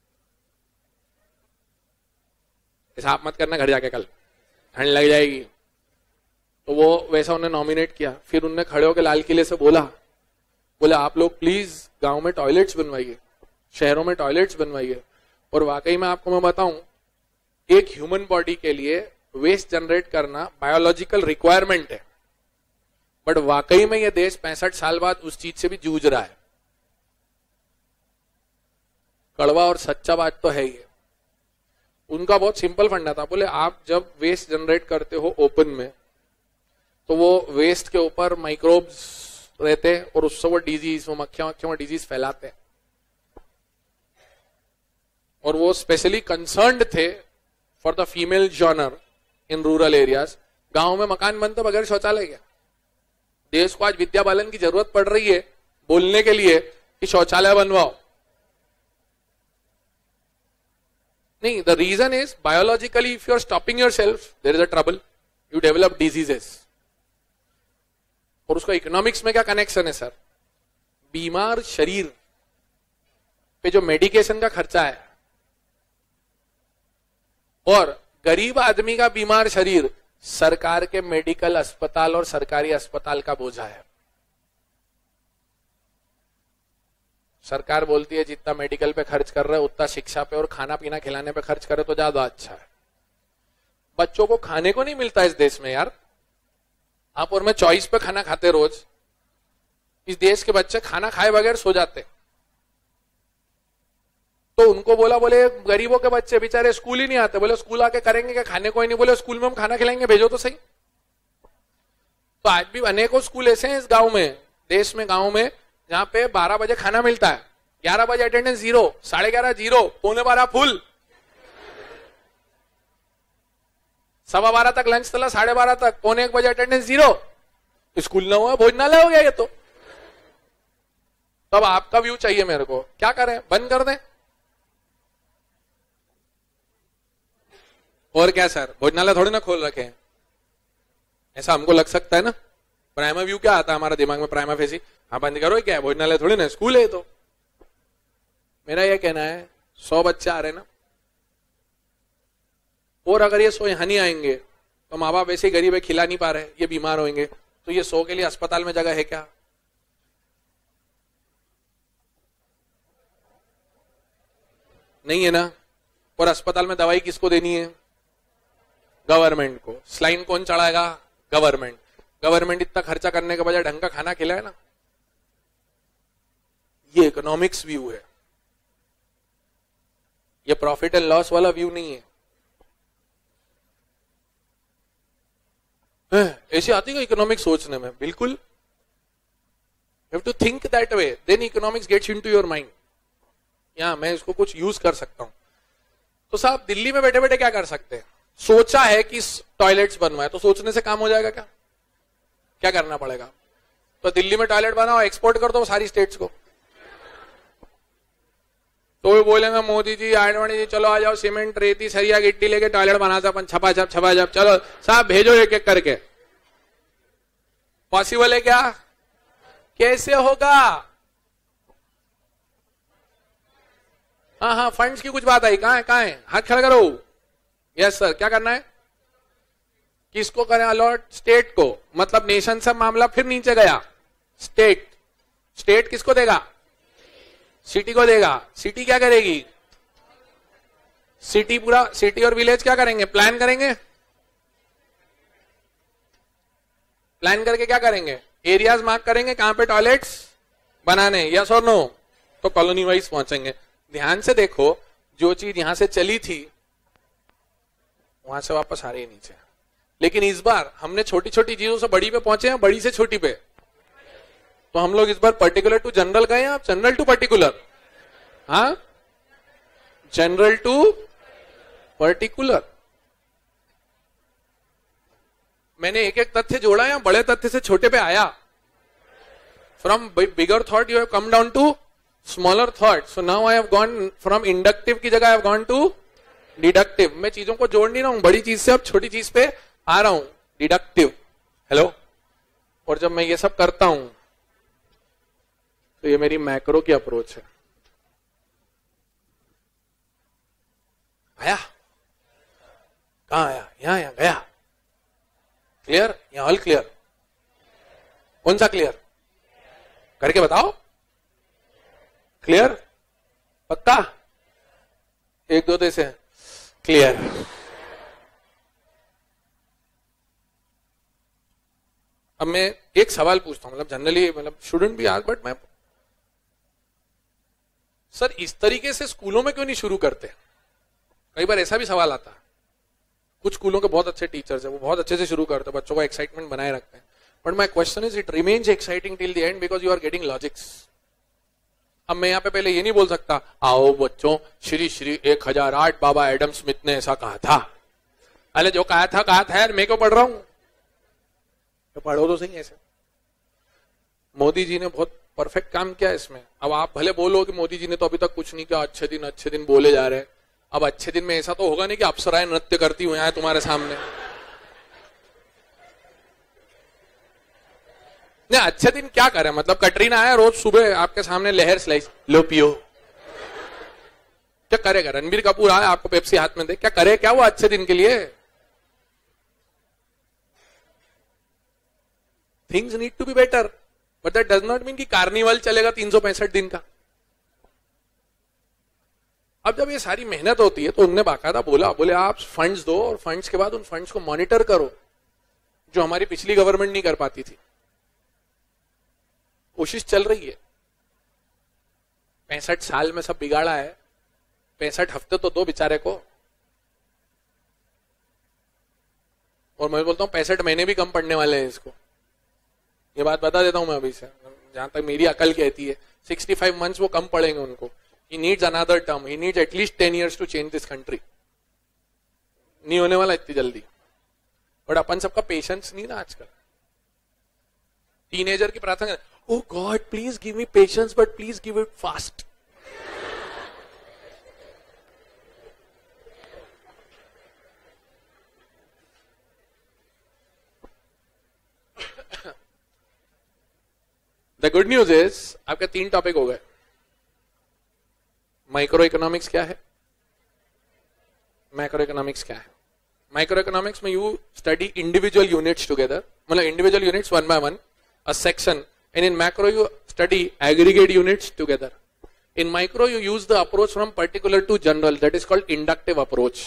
[SPEAKER 1] ऐसा आप मत करना घर जाके, कल ठंड लग जाएगी। तो वो वैसा उन्हें नॉमिनेट किया। फिर उनने खड़े होकर लाल किले से बोला, बोले आप लोग प्लीज गांव में टॉयलेट्स बनवाइए। शहरों में टॉयलेट्स बनवाइए। और वाकई में आपको मैं बताऊं, एक ह्यूमन बॉडी के लिए वेस्ट जनरेट करना बायोलॉजिकल रिक्वायरमेंट है, बट वाकई में यह देश पैंसठ साल बाद उस चीज से भी जूझ रहा है। कड़वा और सच्चा बात तो है ही है। उनका बहुत सिंपल फंडा था, बोले आप जब वेस्ट जनरेट करते हो ओपन में तो वो वेस्ट के ऊपर माइक्रोब्स रहते हैं और उससे वो डिजीज, वो मक्खियां मक्खियां डिजीज फैलाते हैं। और वो स्पेशली कंसर्न्ड थे for the female genre in rural areas. गांव में मकान बनते बगैर शौचालय क्या? देश को आज विद्या बालन की जरूरत पड़ रही है बोलने के लिए कि शौचालय बनवाओ। नहीं, the reason is biologically if you are stopping yourself there is a trouble, you develop diseases. और उसका इकोनॉमिक्स में क्या कनेक्शन है सर? बीमार शरीर पे जो मेडिकेशन का खर्चा है और गरीब आदमी का बीमार शरीर सरकार के मेडिकल अस्पताल और सरकारी अस्पताल का बोझा है। सरकार बोलती है जितना मेडिकल पे खर्च कर रहे हो उतना शिक्षा पे और खाना पीना खिलाने पे खर्च करे तो ज्यादा अच्छा है। बच्चों को खाने को नहीं मिलता इस देश में यार। आप और मैं चॉइस पे खाना खाते रोज, इस देश के बच्चे खाना खाए बगैर सो जाते। तो उनको बोला, बोले गरीबों के बच्चे बेचारे स्कूल ही नहीं आते। बोले स्कूल आके करेंगे क्या? खाने को ही नहीं। बोले स्कूल में हम खाना खिलाएंगे, भेजो तो सही। तो आज भी अनेकों स्कूल ऐसे हैं इस गांव में, देश में, गांव में, जहां पे बारह बजे खाना मिलता है, ग्यारह बजे अटेंडेंस जीरो, साढ़े ग्यारह जीरो, पौने बारह फुल, सवा बारह तक लंच चला, साढ़े बारह तक, पौने एक बजे अटेंडेंस जीरो। स्कूल ना हुआ, भोजनालय हो गया ये तो। तब आपका व्यू चाहिए मेरे को, क्या करें? बंद कर दें? और क्या सर, भोजनालय थोड़ी ना खोल रखे हैं, ऐसा हमको लग सकता है ना। प्राइमा व्यू क्या आता है हमारे दिमाग में? प्राइमा फेसी, हाँ बंद करो, क्या है भोजनालय थोड़ी ना, स्कूल है तो। मेरा यह कहना है, सौ बच्चे आ रहे ना, और अगर ये सौ यहां नहीं आएंगे तो माँ बाप ऐसे गरीब है, खिला नहीं पा रहे, ये बीमार होंगे, तो ये सौ के लिए अस्पताल में जगह है क्या? नहीं है ना। और अस्पताल में दवाई किसको देनी है? गवर्नमेंट को। स्लाइन कौन चढ़ाएगा? गवर्नमेंट। गवर्नमेंट इतना खर्चा करने के बजाय ढंग का खाना खिलाए ना। ये इकोनॉमिक्स व्यू है, ये प्रॉफिट एंड लॉस वाला व्यू नहीं है। ऐसे आती है इकोनॉमिक्स सोचने में, बिल्कुल। You have to think that way, then economics gets into your mind. या मैं इसको कुछ यूज कर सकता हूं। तो साहब दिल्ली में बैठे बैठे क्या कर सकते हैं? सोचा है कि टॉयलेट्स बनवाए, तो सोचने से काम हो जाएगा क्या? क्या करना पड़ेगा? तो दिल्ली में टॉयलेट बनाओ, एक्सपोर्ट कर दो सारी स्टेट्स को। तो वो बोलेंगे मोदी जी, आडवाणी जी, चलो आ जाओ, सीमेंट, रेती, सरिया, गिट्टी लेके टॉयलेट बनाता अपन, छपा छप छपा छप, चलो साहब भेजो एक एक करके। पॉसिबल है क्या? कैसे होगा? हाँ हाँ, फंड्स की कुछ बात आई, कहां है कहां है? हाथ खड़ा करो। यस सर, क्या करना है? किसको करें अलॉट? स्टेट को। मतलब नेशन से मामला फिर नीचे गया, स्टेट। स्टेट किसको देगा? सिटी को देगा। सिटी क्या करेगी? सिटी पूरा, सिटी और विलेज क्या करेंगे? प्लान करेंगे। प्लान करके क्या करेंगे? एरियाज मार्क करेंगे कहां पे टॉयलेट्स बनाने, यस और नो। तो कॉलोनी वाइज पहुंचेंगे। ध्यान से देखो, जो चीज यहां से चली थी वहां से वापस आ रही है नीचे। लेकिन इस बार हमने छोटी छोटी चीजों से बड़ी पे पहुंचे हैं, बड़ी से छोटी पे। तो हम लोग इस बार पर्टिकुलर टू जनरल गए हैं, आप जनरल टू पर्टिकुलर। हाँ, जनरल टू पर्टिकुलर। मैंने एक एक तथ्य जोड़ा या बड़े तथ्य से छोटे पे आया। From bigger thought you have come down to smaller thought. So now I have gone from inductive की जगह I have gone to deductive. मैं चीजों को जोड़ नहीं रहा हूं, बड़ी चीज से अब छोटी चीज पे आ रहा हूं, डिडक्टिव। हेलो। और जब मैं ये सब करता हूं तो ये मेरी मैक्रो की अप्रोच है। आया? कहां आया? यहां यहां गया। क्लियर? यहां ऑल क्लियर? कौन सा क्लियर? करके बताओ। क्लियर? पक्का? एक दो देश है क्लियर। अब मैं एक सवाल पूछता हूं, मतलब जनरली मतलब शुडंट बी आस्क्ड, बट मैं सर इस तरीके से स्कूलों में क्यों नहीं शुरू करते? कई बार ऐसा भी सवाल आता है। कुछ स्कूलों के बहुत अच्छे टीचर्स हैं, वो बहुत अच्छे से शुरू करते हैं, बच्चों को एक्साइटमेंट बनाए रखते हैं, but my question is it remains exciting till the end because you are getting logics. अब मैं यहाँ पे पहले ये नहीं बोल सकता आओ बच्चों श्री श्री एक हजार आठ बाबा एडम स्मिथ ने ऐसा कहा था। अरे जो कहा था कहा था यार, मैं क्यों पढ़ रहा हूं? तो पढ़ो तो सही ऐसे। मोदी जी ने बहुत परफेक्ट काम किया इसमें। अब आप भले बोलो कि मोदी जी ने तो अभी तक कुछ नहीं किया, अच्छे दिन अच्छे दिन बोले जा रहे हैं। अब अच्छे दिन में ऐसा तो होगा नहीं कि अप्सराएं नृत्य करती हुई आए तुम्हारे सामने। नहीं, अच्छे दिन क्या करें? मतलब कटरीना आया रोज सुबह आपके सामने लहर स्लाइस लो पियो, क्या करेगा? रणबीर कपूर आया आपको पेप्सी हाथ में दे, क्या करे? क्या वो अच्छे दिन के लिए? Things need to be better, but that does not mean कि कार्निवल चलेगा तीन सौ पैंसठ दिन का। अब जब ये सारी मेहनत होती है तो उनने बाकायदा बोला, बोले आप फंड्स दो और फंड्स के बाद उन फंड्स को मॉनिटर करो, जो हमारी पिछली गवर्नमेंट नहीं कर पाती थी। कोशिश चल रही है। पैंसठ साल में सब बिगाड़ा है, पैंसठ हफ्ते तो दो बेचारे को। और मैं बोलता हूं पैंसठ महीने भी कम पड़ने वाले हैं इसको। ये बात बता देता हूं मैं अभी से, जहां तक मेरी अकल कहती है सिक्सटी फाइव मंथ्स वो कम पड़ेंगे उनको। He needs another term. He needs at least ten years to change this country. नहीं होने वाला इतनी जल्दी, बट अपन सबका पेशेंस नहीं ना आजकल। टीनेजर की प्रार्थना, oh God, please give me patience, but please give it fast. The good news is आपके तीन टॉपिक हो गए। माइक्रो इकोनॉमिक्स क्या है, मैक्रो इकोनॉमिक्स क्या है? माइक्रो इकोनॉमिक्स में you study individual units together, मतलब individual units one by one, a section, and in macro you study aggregate units together. In micro you use the approach from particular to general, that is called inductive approach,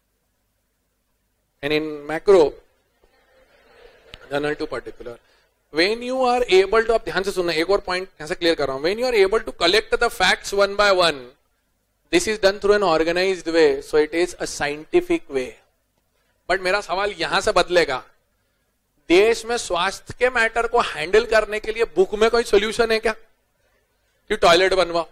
[SPEAKER 1] and in macro general to particular. When you are able to, आप ध्यान से सुनना, एक और पॉइंट यहां से क्लियर कर रहा हूं। When you are able to collect the facts one by one, this is done through an organized way, so it is a scientific way. But मेरा सवाल यहां से बदलेगा, देश में स्वास्थ्य के मैटर को हैंडल करने के लिए बुक में कोई सोल्यूशन है क्या कि टॉयलेट बनवाओ?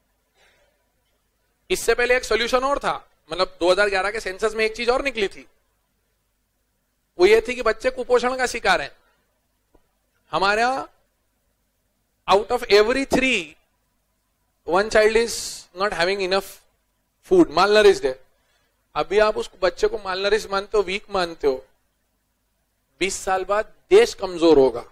[SPEAKER 1] इससे पहले एक सोल्यूशन और था, मतलब दो हज़ार ग्यारह के सेंसस में एक चीज और निकली थी, वो ये थी कि बच्चे कुपोषण का शिकार हैं। हमारा out of every three one child is not having enough food, malnourished है। अभी आप उस बच्चे को मालनरिश्ड मानते हो, वीक मानते हो, बीस साल बाद देश कमजोर होगा।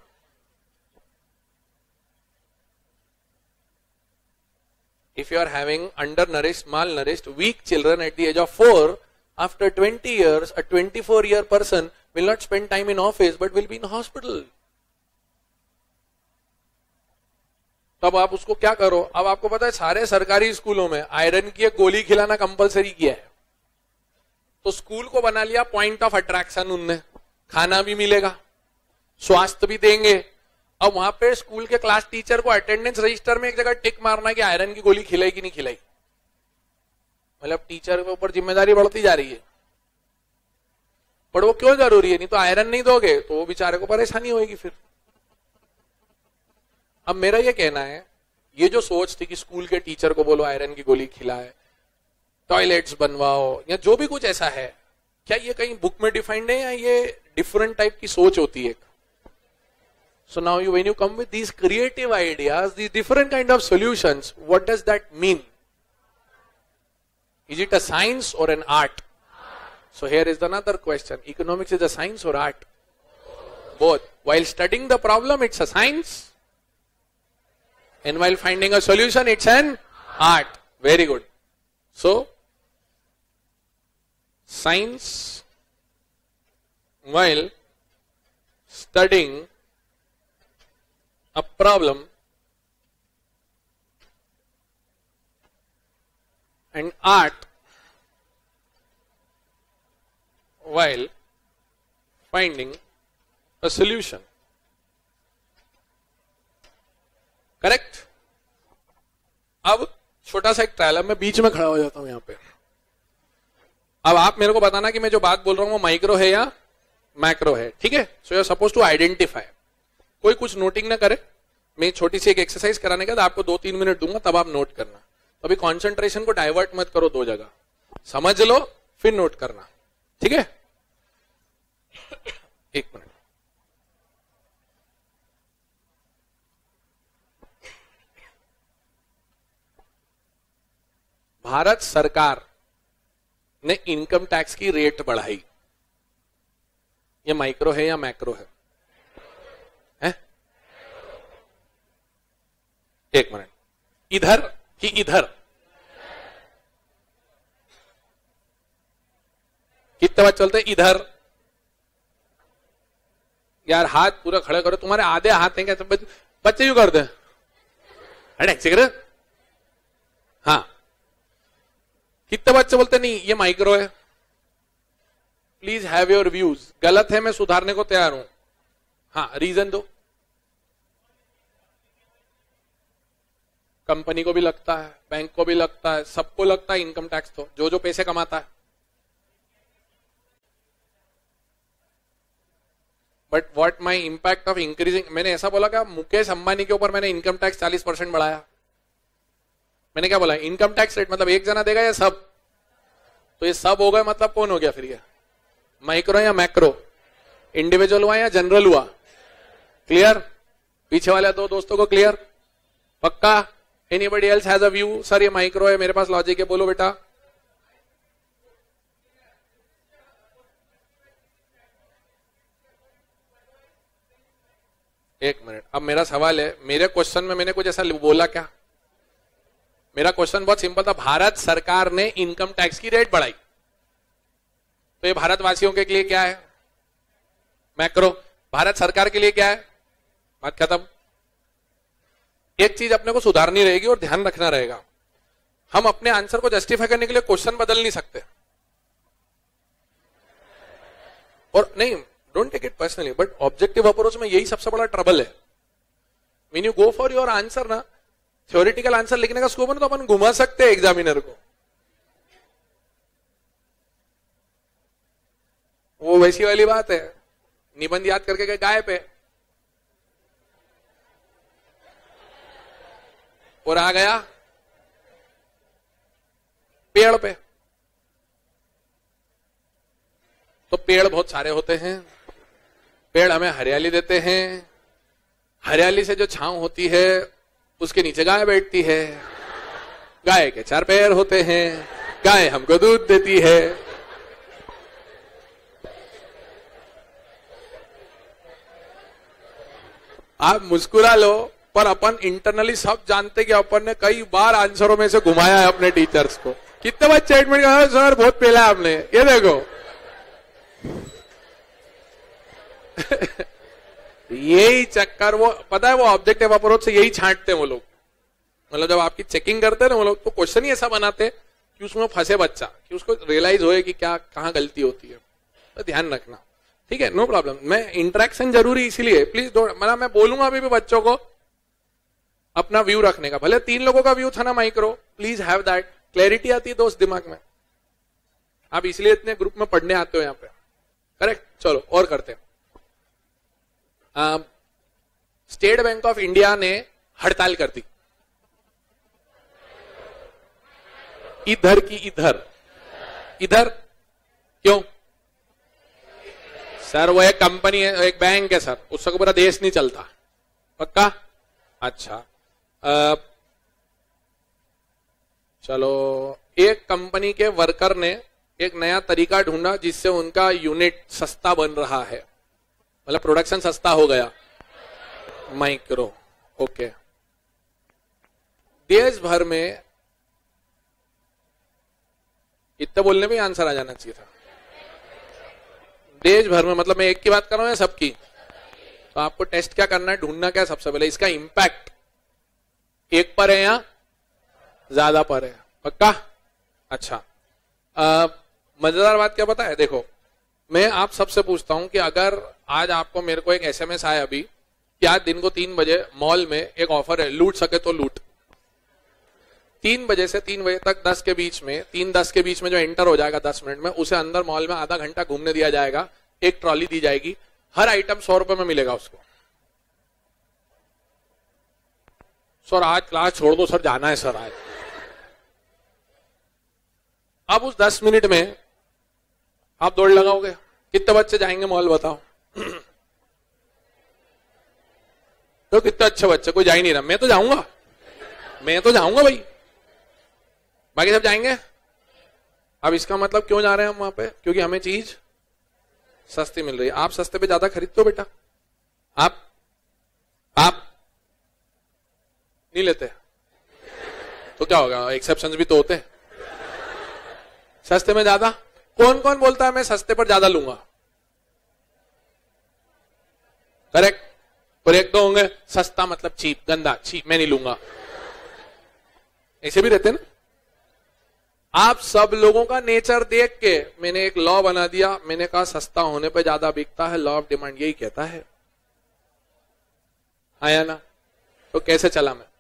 [SPEAKER 1] If you are having undernourished, malnourished, weak children at the age of four, after twenty years, a twenty-four year person will not spend time in office but will be in hospital. तब आप उसको क्या करो? अब आपको पता है सारे सरकारी स्कूलों में आयरन की एक गोली खिलाना कंपलसरी किया है, तो स्कूल को बना लिया पॉइंट ऑफ अट्रैक्शन उनने, खाना भी मिलेगा, स्वास्थ्य भी देंगे। अब वहां पे स्कूल के क्लास टीचर को अटेंडेंस रजिस्टर में एक जगह टिक मारना कि आयरन की गोली खिलाई कि नहीं खिलाई, मतलब टीचर के ऊपर जिम्मेदारी बढ़ती जा रही है। पर वो क्यों जरूरी है? नहीं तो आयरन नहीं दोगे तो वो बेचारे को परेशानी होगी फिर। अब मेरा ये कहना है, ये जो सोच थी कि स्कूल के टीचर को बोलो आयरन की गोली खिलाए, टॉयलेट्स बनवाओ, या जो भी कुछ ऐसा है, क्या ये कहीं बुक में डिफाइंड है या ये डिफरेंट टाइप की सोच होती है? So now you, when you come with these creative ideas, these different kind of solutions, what does that mean? Is it a science or an art? So here is another question. Economics is a science or art? Both. While studying the problem, it's a science. And while finding a solution, it's an art. Very good. So, science while studying a problem and art while finding a solution. Correct? अब छोटा सा एक ट्रायल है, मैं बीच में खड़ा हो जाता हूं यहां पे। अब आप मेरे को बताना कि मैं जो बात बोल रहा हूं वो माइक्रो है या मैक्रो है, ठीक है? So you are suppose to identify. कोई कुछ नोटिंग ना करे, मैं छोटी सी एक एक्सरसाइज कराने के बाद आपको दो तीन मिनट दूंगा, तब आप नोट करना। तो अभी कॉन्सेंट्रेशन को डाइवर्ट मत करो दो जगह, समझ लो फिर नोट करना, ठीक है? एक मिनट। भारत सरकार ने इनकम टैक्स की रेट बढ़ाई, ये माइक्रो है या मैक्रो है? है? एक मिनट, इधर कि इधर? कितने बात चलते? इधर। यार हाथ पूरा खड़े करो, तुम्हारे आधे हाथ हैं क्या? बच्चे क्यों करते हैं? अरे हाँ, कितने बच्चे बोलते नहीं ये माइक्रो है? Please have your views. गलत है, मैं सुधारने को तैयार हूं। हाँ, रीजन दो। कंपनी को भी लगता है, बैंक को भी लगता है, सबको लगता है इनकम टैक्स, तो जो जो पैसे कमाता है। But what my impact of increasing, मैंने ऐसा बोला क्या मुकेश अंबानी के ऊपर मैंने इनकम टैक्स चालीस परसेंट बढ़ाया? मैंने क्या बोला? इनकम टैक्स रेट मतलब एक जना देगा या सब? तो ये सब हो गए, मतलब कौन हो गया फिर? ये माइक्रो या मैक्रो? इंडिविजुअल हुआ या जनरल हुआ? क्लियर? पीछे वाले दो दोस्तों को क्लियर? पक्का? Anybody else has a view? Sir ये माइक्रो है, मेरे पास लॉजिक है, बोलो बेटा। एक मिनट, अब मेरा सवाल है, मेरे क्वेश्चन में मैंने कुछ ऐसा बोला क्या? मेरा क्वेश्चन बहुत सिंपल था, भारत सरकार ने इनकम टैक्स की रेट बढ़ाई, तो ये भारतवासियों के लिए क्या है? मैक्रो। भारत सरकार के लिए क्या है? बात खत्म। एक चीज अपने को सुधारनी रहेगी और ध्यान रखना रहेगा, हम अपने आंसर को जस्टिफाई करने के लिए क्वेश्चन बदल नहीं सकते। और नहीं, don't take it personally, but objective approach में यही सबसे बड़ा ट्रबल है। When you go for your answer ना, थ्योरेटिकल आंसर लिखने का स्कोप है ना, तो अपन घुमा सकते हैं एग्जामिनर को। वो वैसी वाली बात है, निबंध याद करके गए गाय पे और आ गया पेड़ पे। तो पेड़ बहुत सारे होते हैं, पेड़ हमें हरियाली देते हैं, हरियाली से जो छांव होती है उसके नीचे गाय बैठती है, गाय के चार पैर होते हैं, गाय हमको दूध देती है। आप मुस्कुरा लो, पर अपन इंटरनली सब जानते कि अपन ने कई बार आंसरों में से घुमाया है अपने टीचर्स को। कितने बच्चे एडमिट कर, सर बहुत पेला है आपने, ये देखो। यही चक्कर, वो पता है वो ऑब्जेक्टिव अप्रोच से यही छांटते हैं वो लोग। मतलब जब आपकी चेकिंग करते हैं ना वो लोग, तो क्वेश्चन ही ऐसा बनाते कि उसमें फंसे बच्चा, कि उसको रियलाइज होए कि क्या कहाँ गलती होती है। तो ध्यान रखना, ठीक है? No problem. मैं इंटरेक्शन जरूरी इसीलिए, प्लीज डोंट, मतलब मैं बोलूंगा अभी भी बच्चों को अपना व्यू रखने का। भले तीन लोगों का व्यू था ना micro, please have that clarity आती है दोस्त दिमाग में। आप इसलिए इतने ग्रुप में पढ़ने आते हो यहाँ पे, करेक्ट? चलो और करते हैं। स्टेट बैंक ऑफ इंडिया ने हड़ताल कर दी, इधर की इधर। इधर क्यों? सर वो एक कंपनी है, एक बैंक है सर, उससे पूरा देश नहीं चलता। पक्का? अच्छा, आ, चलो, एक कंपनी के वर्कर ने एक नया तरीका ढूंढा जिससे उनका यूनिट सस्ता बन रहा है, मतलब प्रोडक्शन सस्ता हो गया। Micro, okay. देश भर में, इतना बोलने में आंसर आ जाना चाहिए था। देश भर में मतलब मैं एक की बात कर रहा हूं या सबकी? तो आपको टेस्ट क्या करना है, ढूंढना क्या सबसे पहले, इसका इंपैक्ट एक पर है या ज्यादा पर है। पक्का? अच्छा, आ, मजेदार बात क्या पता है, देखो मैं आप सबसे पूछता हूं कि अगर आज आपको मेरे को एक एसएमएस आया अभी कि आज दिन को तीन बजे मॉल में एक ऑफर है, लूट सके तो लूट। तीन बजे से तीन बजे तक दस के बीच में, तीन दस के बीच में जो एंटर हो जाएगा दस मिनट में, उसे अंदर मॉल में आधा घंटा घूमने दिया जाएगा, एक ट्रॉली दी जाएगी, हर आइटम सौ रुपए में मिलेगा उसको। सर आज क्लास छोड़ दो सर, जाना है सर आज। अब उस दस मिनट में आप दौड़ लगाओगे, कितने बच्चे जाएंगे मॉल बताओ? तो कितने अच्छे बच्चे, कोई जा ही नहीं रहा। मैं तो जाऊंगा, मैं तो जाऊंगा भाई, बाकी सब जाएंगे। अब इसका मतलब क्यों जा रहे हैं हम वहां पे? क्योंकि हमें चीज सस्ती मिल रही है। आप सस्ते पे ज्यादा खरीदते हो बेटा? आप आप नहीं लेते तो क्या होगा? एक्सेप्शंस भी तो होते हैं। सस्ते में ज्यादा, कौन कौन बोलता है मैं सस्ते पर ज्यादा लूंगा? करेक्ट। और एक दो होंगे सस्ता मतलब चीप, गंदा, चीप, मैं नहीं लूंगा। ऐसे भी रहते ना। आप सब लोगों का नेचर देख के मैंने एक लॉ बना दिया, मैंने कहा सस्ता होने पे ज्यादा बिकता है, लॉ ऑफ डिमांड यही कहता है, आया ना? तो कैसे चला मैं?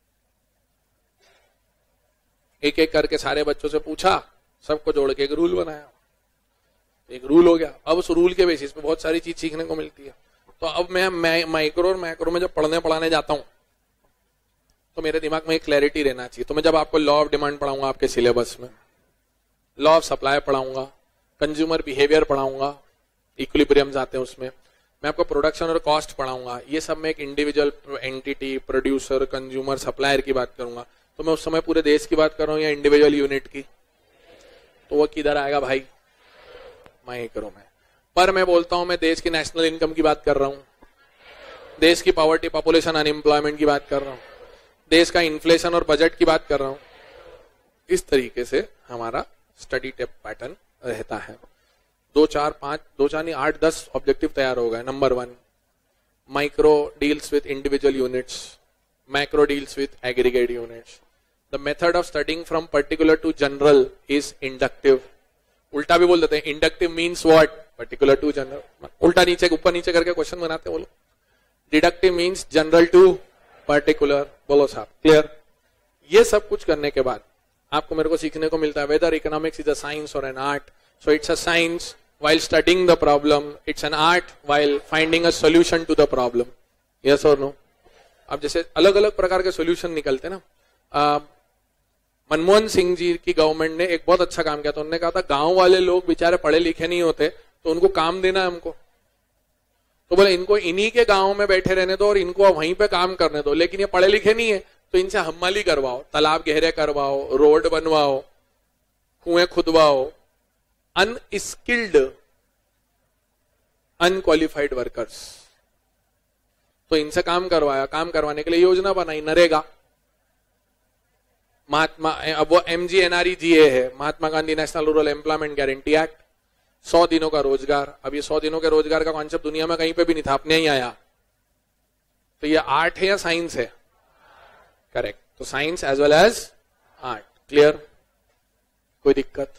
[SPEAKER 1] एक एक करके सारे बच्चों से पूछा, सबको जोड़ के एक रूल बनाया, एक रूल हो गया। अब उस रूल के बेसिस पे बहुत सारी चीज सीखने को मिलती है। तो अब मैं माइक्रो और मैक्रो में जब पढ़ने पढ़ाने जाता हूं तो मेरे दिमाग में एक क्लैरिटी रहना चाहिए। तो मैं जब आपको लॉ ऑफ डिमांड पढ़ाऊंगा आपके सिलेबस में, लॉ ऑफ सप्लाई पढ़ाऊंगा, कंज्यूमर बिहेवियर पढ़ाऊंगा, इक्विलिब्रियम्स आते हैं उसमें, मैं आपको प्रोडक्शन और कॉस्ट पढ़ाऊंगा। ये सब में एक individual entity, producer, consumer, supplier की बात करूंगा। तो मैं उस समय पूरे देश की बात कर रहा हूं या इंडिविजुअल यूनिट की? तो वो किधर आएगा भाई? माइक्रो में। पर मैं बोलता हूं मैं देश की नेशनल इनकम की बात कर रहा हूं, देश की पॉवर्टी, पॉपुलेशन, अनएम्प्लॉयमेंट की बात कर रहा हूं, देश का इन्फ्लेशन और बजट की बात कर रहा हूं। इस तरीके से हमारा स्टडी टेप पैटर्न रहता है। दो चार पांच दो चार नहीं आठ दस ऑब्जेक्टिव तैयार हो गए। Number one, micro deals with individual units, macro deals with aggregate units. The method of studying from particular to general is inductive. उल्टा भी बोल देते हैं, inductive means what? Particular to general. उल्टा नीचे ऊपर नीचे करके क्वेश्चन बनाते हैं, बोलो। Deductive means general to particular. बोलो साहब, क्लियर? ये सब कुछ करने के बाद आपको मेरे को सीखने को मिलता है whether economics is a science और an art. So it's a science while studying the problem, it's an art while finding a solution to the problem. Yes or no? अब जैसे अलग अलग प्रकार के सोल्यूशन निकलते ना। आ, मनमोहन सिंह जी की गवर्नमेंट ने एक बहुत अच्छा काम किया था। उन्होंने कहा था गांव वाले लोग बेचारे पढ़े लिखे नहीं होते तो उनको काम देना है हमको, तो बोले इनको इन्हीं के गांव में बैठे रहने दो और इनको वहीं पे काम करने दो, लेकिन ये पढ़े लिखे नहीं है तो इनसे हम्माली करवाओ, तालाब गहरे करवाओ, रोड बनवाओ, कुएं खुदवाओ। अनस्किल्ड, अनक्वालिफाइड वर्कर्स, तो इनसे काम करवाया। काम करवाने के लिए योजना बनाई, नरेगा। महात्मा, अब वो M G N R E G A है, Mahatma Gandhi National Rural Employment Guarantee Act. सौ दिनों का रोजगार। अब ये सौ दिनों के रोजगार का कॉन्सेप्ट दुनिया में कहीं पे भी नहीं था, अपने ही आया। तो ये आर्ट है या साइंस है? करेक्ट। तो science as well as art. Clear? कोई दिक्कत?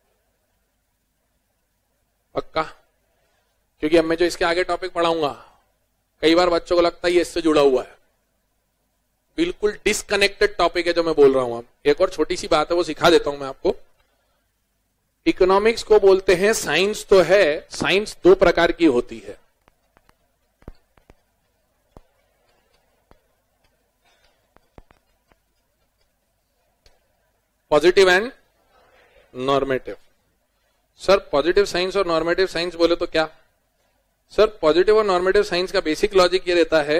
[SPEAKER 1] पक्का? क्योंकि अब मैं जो इसके आगे टॉपिक पढ़ाऊंगा कई बार बच्चों को लगता है ये इससे जुड़ा हुआ है, बिल्कुल डिस्कनेक्टेड टॉपिक है जो मैं बोल रहा हूं। अब एक और छोटी सी बात है वो सिखा देता हूं मैं आपको। इकोनॉमिक्स को बोलते हैं साइंस तो है, साइंस दो प्रकार की होती है। Positive and normative. Sir positive science और नॉर्मेटिव साइंस बोले तो क्या? सर पॉजिटिव और नॉर्मेटिव साइंस का बेसिक लॉजिक ये रहता है,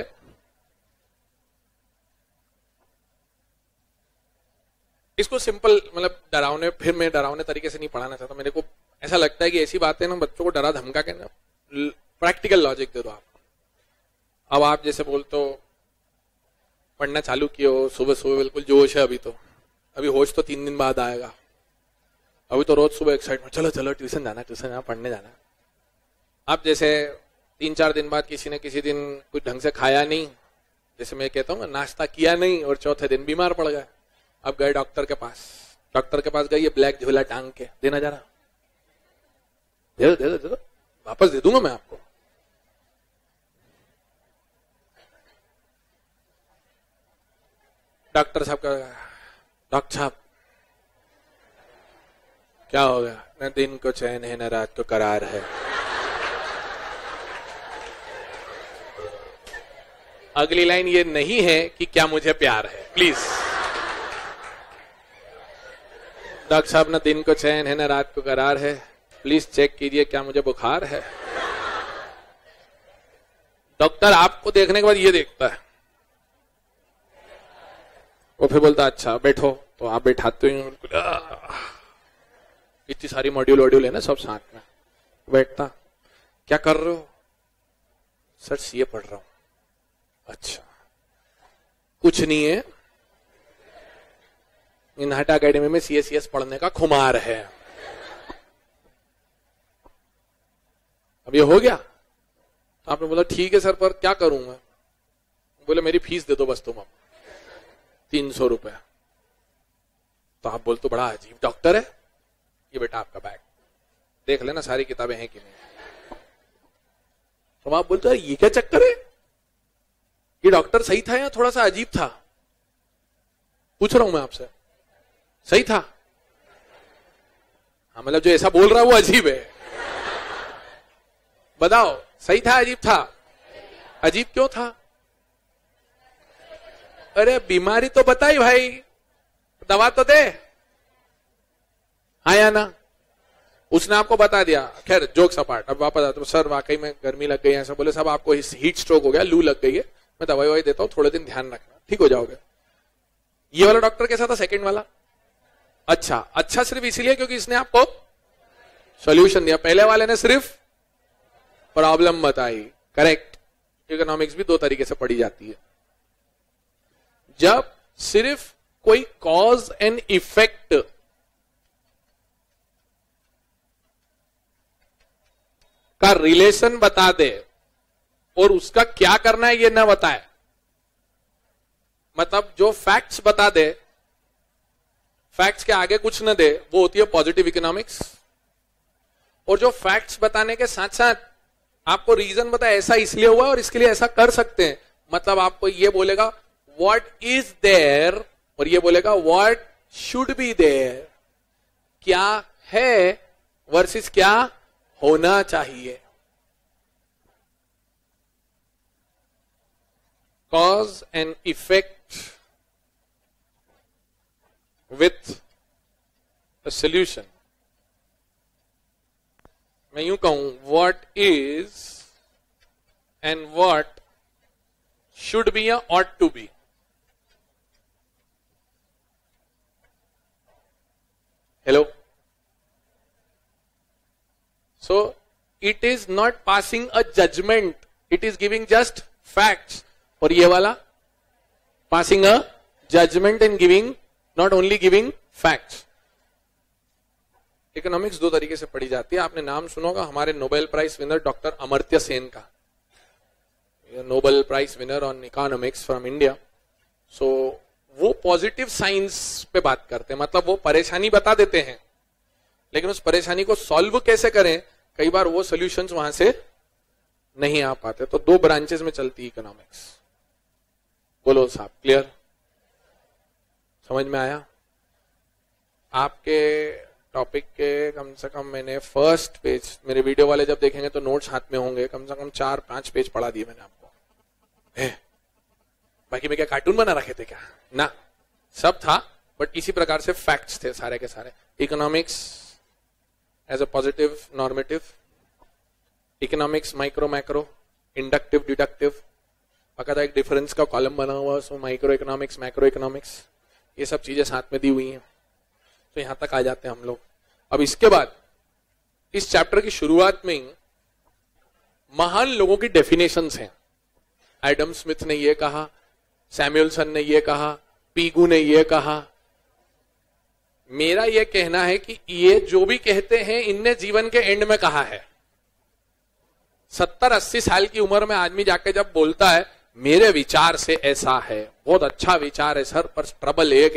[SPEAKER 1] इसको सिंपल मतलब डरावने, फिर मैं डरावने तरीके से नहीं पढ़ाना चाहता। मेरे को ऐसा लगता है कि ऐसी बातें ना बच्चों को डरा धमका के ना प्रैक्टिकल लॉजिक दे दो आप। अब आप जैसे बोलते हो पढ़ना चालू किए हो, सुबह सुबह बिल्कुल जोश है, अभी तो अभी होश तो तीन दिन बाद आएगा। अभी तो रोज सुबह एक्साइटमेंट, चलो चलो ट्यूशन जाना, ट्यूशन जाना, पढ़ने जाना। अब जैसे तीन चार दिन बाद किसी ने किसी दिन कुछ ढंग से खाया नहीं, जैसे मैं कहता हूँ नाश्ता किया नहीं और चौथे दिन बीमार पड़ गए। अब गए डॉक्टर के पास, डॉक्टर के पास गई, ये ब्लैक झोला टांग के देना जा रहा, दे दो दे दो दे दो, वापस दे दूंगा मैं आपको। डॉक्टर साहब का, डॉक्टर साहब क्या हो गया? न दिन को चैन है न रात को करार है। अगली लाइन ये नहीं है कि क्या मुझे प्यार है, प्लीज। डॉक्टर साहब न दिन को चैन है न रात को करार है, प्लीज चेक कीजिए क्या मुझे बुखार है। डॉक्टर आपको देखने के बाद ये देखता है, वो फिर बोलता अच्छा बैठो, तो आप बैठाते हो, इतनी सारी मॉड्यूल वॉड्यूल है ना सब साथ में, बैठता क्या कर रहे हो? सर सीए पढ़ रहा हूं। अच्छा कुछ नहीं है, इनहाटा एकेडमी में सीएसईएस पढ़ने का खुमार है। अब ये हो गया, आपने बोला ठीक है सर, पर क्या करूं मैं? बोले मेरी फीस दे दो बस तुम, अब तीन सौ रुपए। तो आप बोल तो बड़ा अजीब डॉक्टर है, ये बेटा आपका बैग देख लेना सारी किताबें हैं कि नहीं। तो आप बोलते ये क्या चक्कर है, ये डॉक्टर सही था या थोड़ा सा अजीब था? पूछ रहा हूं मैं आपसे, सही था? हाँ मतलब जो ऐसा बोल रहा है वो अजीब है। बताओ सही था अजीब था? अजीब क्यों था? अरे बीमारी तो बताई भाई, दवा तो दे, हाँ या ना? उसने आपको बता दिया, खैर जोक्स अपार्ट, अब वापस आते, सर वाकई में गर्मी लग गई है, ऐसा बोले साहब आपको हीट स्ट्रोक हो गया, लू लग गई है, मैं दवाई ववाई देता हूं, थोड़े दिन ध्यान रखना, ठीक हो जाओगे। ये वाला डॉक्टर कैसा था, सेकंड वाला? अच्छा अच्छा सिर्फ इसीलिए क्योंकि इसने आपको सॉल्यूशन दिया, पहले वाले ने सिर्फ प्रॉब्लम बताई। करेक्ट। इकोनॉमिक्स भी दो तरीके से पढ़ी जाती है, जब सिर्फ कोई कॉज एंड इफेक्ट का रिलेशन बता दे और उसका क्या करना है ये ना बताए, मतलब जो फैक्ट्स बता दे, फैक्ट्स के आगे कुछ न दे, वो होती है पॉजिटिव इकोनॉमिक्स। और जो फैक्ट्स बताने के साथ साथ आपको रीजन बताए, ऐसा इसलिए हुआ और इसके लिए ऐसा कर सकते हैं, मतलब आपको ये बोलेगा व्हाट इज देयर और ये बोलेगा व्हाट शुड बी देयर, क्या है वर्सेस क्या होना चाहिए। Cause and effect with a solution. मैं यूं कहूं, what is and what should be या ought to be. Hello, so it is not passing a judgment, it is giving just facts। और ये वाला passing a judgment and giving, not only giving facts। Economics दो तरीके से पढ़ी जाती है, आपने नाम सुना होगा हमारे Nobel prize winner doctor Amartya Sen का, Nobel prize winner on economics from India. So वो पॉजिटिव साइंस पे बात करते हैं, मतलब वो परेशानी बता देते हैं, लेकिन उस परेशानी को सॉल्व कैसे करें, कई बार वो सॉल्यूशंस वहां से नहीं आ पाते। तो दो ब्रांचेस में चलती है इकोनॉमिक्स। बोलो साहब, क्लियर, समझ में आया? आपके टॉपिक के कम से कम मैंने फर्स्ट पेज, मेरे वीडियो वाले जब देखेंगे तो नोट्स हाथ में होंगे, कम से कम चार पांच पेज पढ़ा दिए मैंने आपको। है बाकी में क्या कार्टून बना रखे थे क्या? ना, सब था, बट इसी प्रकार से फैक्ट्स थे सारे के सारे। Economics as a positive normative, economics micro macro, inductive deductive, बकायदा एक डिफरेंस का कॉलम बना हुआ है उसमें, माइक्रो इकोनॉमिक्स मैक्रो इकोनॉमिक्स, ये सब चीजें साथ में दी हुई हैं। तो यहां तक आ जाते हैं हम लोग। अब इसके बाद इस चैप्टर की शुरुआत में ही महान लोगों की डेफिनेशंस हैं। एडम स्मिथ ने यह कहा, सैमुअलसन ने यह कहा, पीगू ने यह कहा। मेरा यह कहना है कि ये जो भी कहते हैं इनने जीवन के एंड में कहा है। सत्तर अस्सी साल की उम्र में आदमी जाके जब बोलता है मेरे विचार से ऐसा है, बहुत अच्छा विचार है सर, पर ट्रबल एक है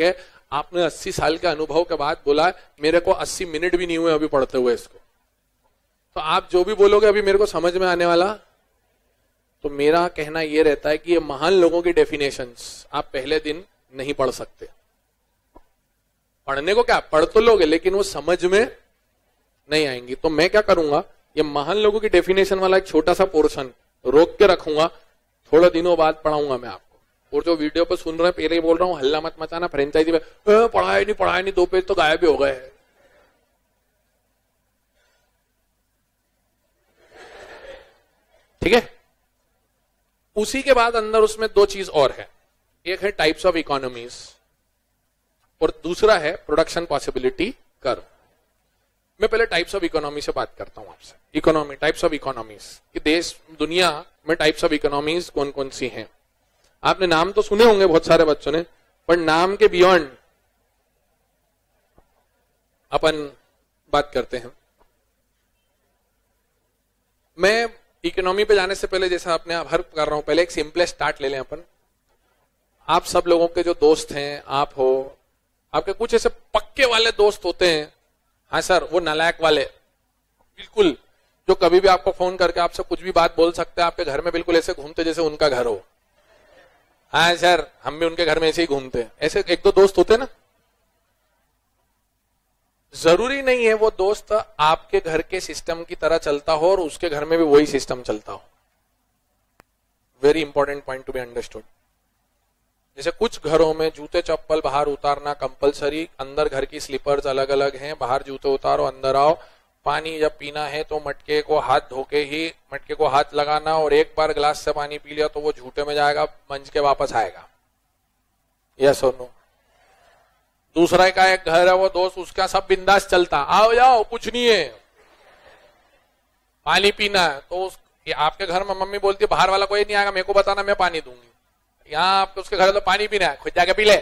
[SPEAKER 1] आपने अस्सी साल के अनुभव के बाद बोला मेरे को अस्सी मिनट भी नहीं हुए अभी पढ़ते हुए इसको, तो आप जो भी बोलोगे अभी मेरे को समझ में आने वाला। तो मेरा कहना यह रहता है कि ये महान लोगों की डेफिनेशंस आप पहले दिन नहीं पढ़ सकते। पढ़ने को क्या पढ़ तो लोगे, लेकिन वो समझ में नहीं आएंगी। तो मैं क्या करूंगा, ये महान लोगों की डेफिनेशन वाला एक छोटा सा पोर्शन रोक के रखूंगा, थोड़ा दिनों बाद पढ़ाऊंगा मैं आपको। और जो वीडियो पर सुन रहे हैं, पहले ही बोल रहा हूं, हल्ला मत मचाना फ्रेंचाइजी में पढ़ाया नहीं पढ़ाया नहीं, दो पेज तो गायब ही हो गए। ठीक है। उसी के बाद अंदर उसमें दो चीज और है, एक है टाइप्स ऑफ इकोनॉमीज और दूसरा है प्रोडक्शन पॉसिबिलिटी कर्व। मैं पहले टाइप्स ऑफ इकोनॉमी से बात करता हूं आपसे। इकोनॉमी, टाइप्स ऑफ इकोनॉमीज कि देश दुनिया में टाइप्स ऑफ इकोनॉमीज कौन कौन सी हैं। आपने नाम तो सुने होंगे बहुत सारे बच्चों ने, पर नाम के बियॉन्ड अपन बात करते हैं। मैं इकोनॉमी पे जाने से पहले, जैसा आपने हर कर रहा हूं, पहले एक सिंपलेस्ट स्टार्ट ले लें अपन। आप सब लोगों के जो दोस्त हैं, आप हो, आपके कुछ ऐसे पक्के वाले दोस्त होते हैं, हाँ सर वो नालायक वाले बिल्कुल, जो कभी भी आपको फोन करके आपसे कुछ भी बात बोल सकते हैं, आपके घर में बिल्कुल ऐसे घूमते जैसे उनका घर हो। हाँ सर हम भी उनके घर में ऐसे ही घूमते हैं। ऐसे एक दो दोस्त होते हैं ना। जरूरी नहीं है वो दोस्त आपके घर के सिस्टम की तरह चलता हो और उसके घर में भी वही सिस्टम चलता हो। Very important point to be understood. जैसे कुछ घरों में जूते चप्पल बाहर उतारना कंपलसरी, अंदर घर की स्लीपर्स अलग अलग हैं, बाहर जूते उतारो अंदर आओ। पानी जब पीना है तो मटके को हाथ धोके ही मटके को हाथ लगाना, और एक बार गिलास से पानी पी लिया तो वो झूठे में जाएगा, मंज के वापस आएगा। यस और नो। दूसरा का एक घर है, वो दोस्त उसका सब बिंदास चलता, आओ जाओ कुछ नहीं है, पानी पीना है तो उस, आपके घर में मम्मी बोलती है बाहर वाला कोई नहीं आएगा, मेरे को बताना मैं पानी दूंगी। यहाँ आपके उसके घर तो पानी पीना है, खुद जाके पी ले।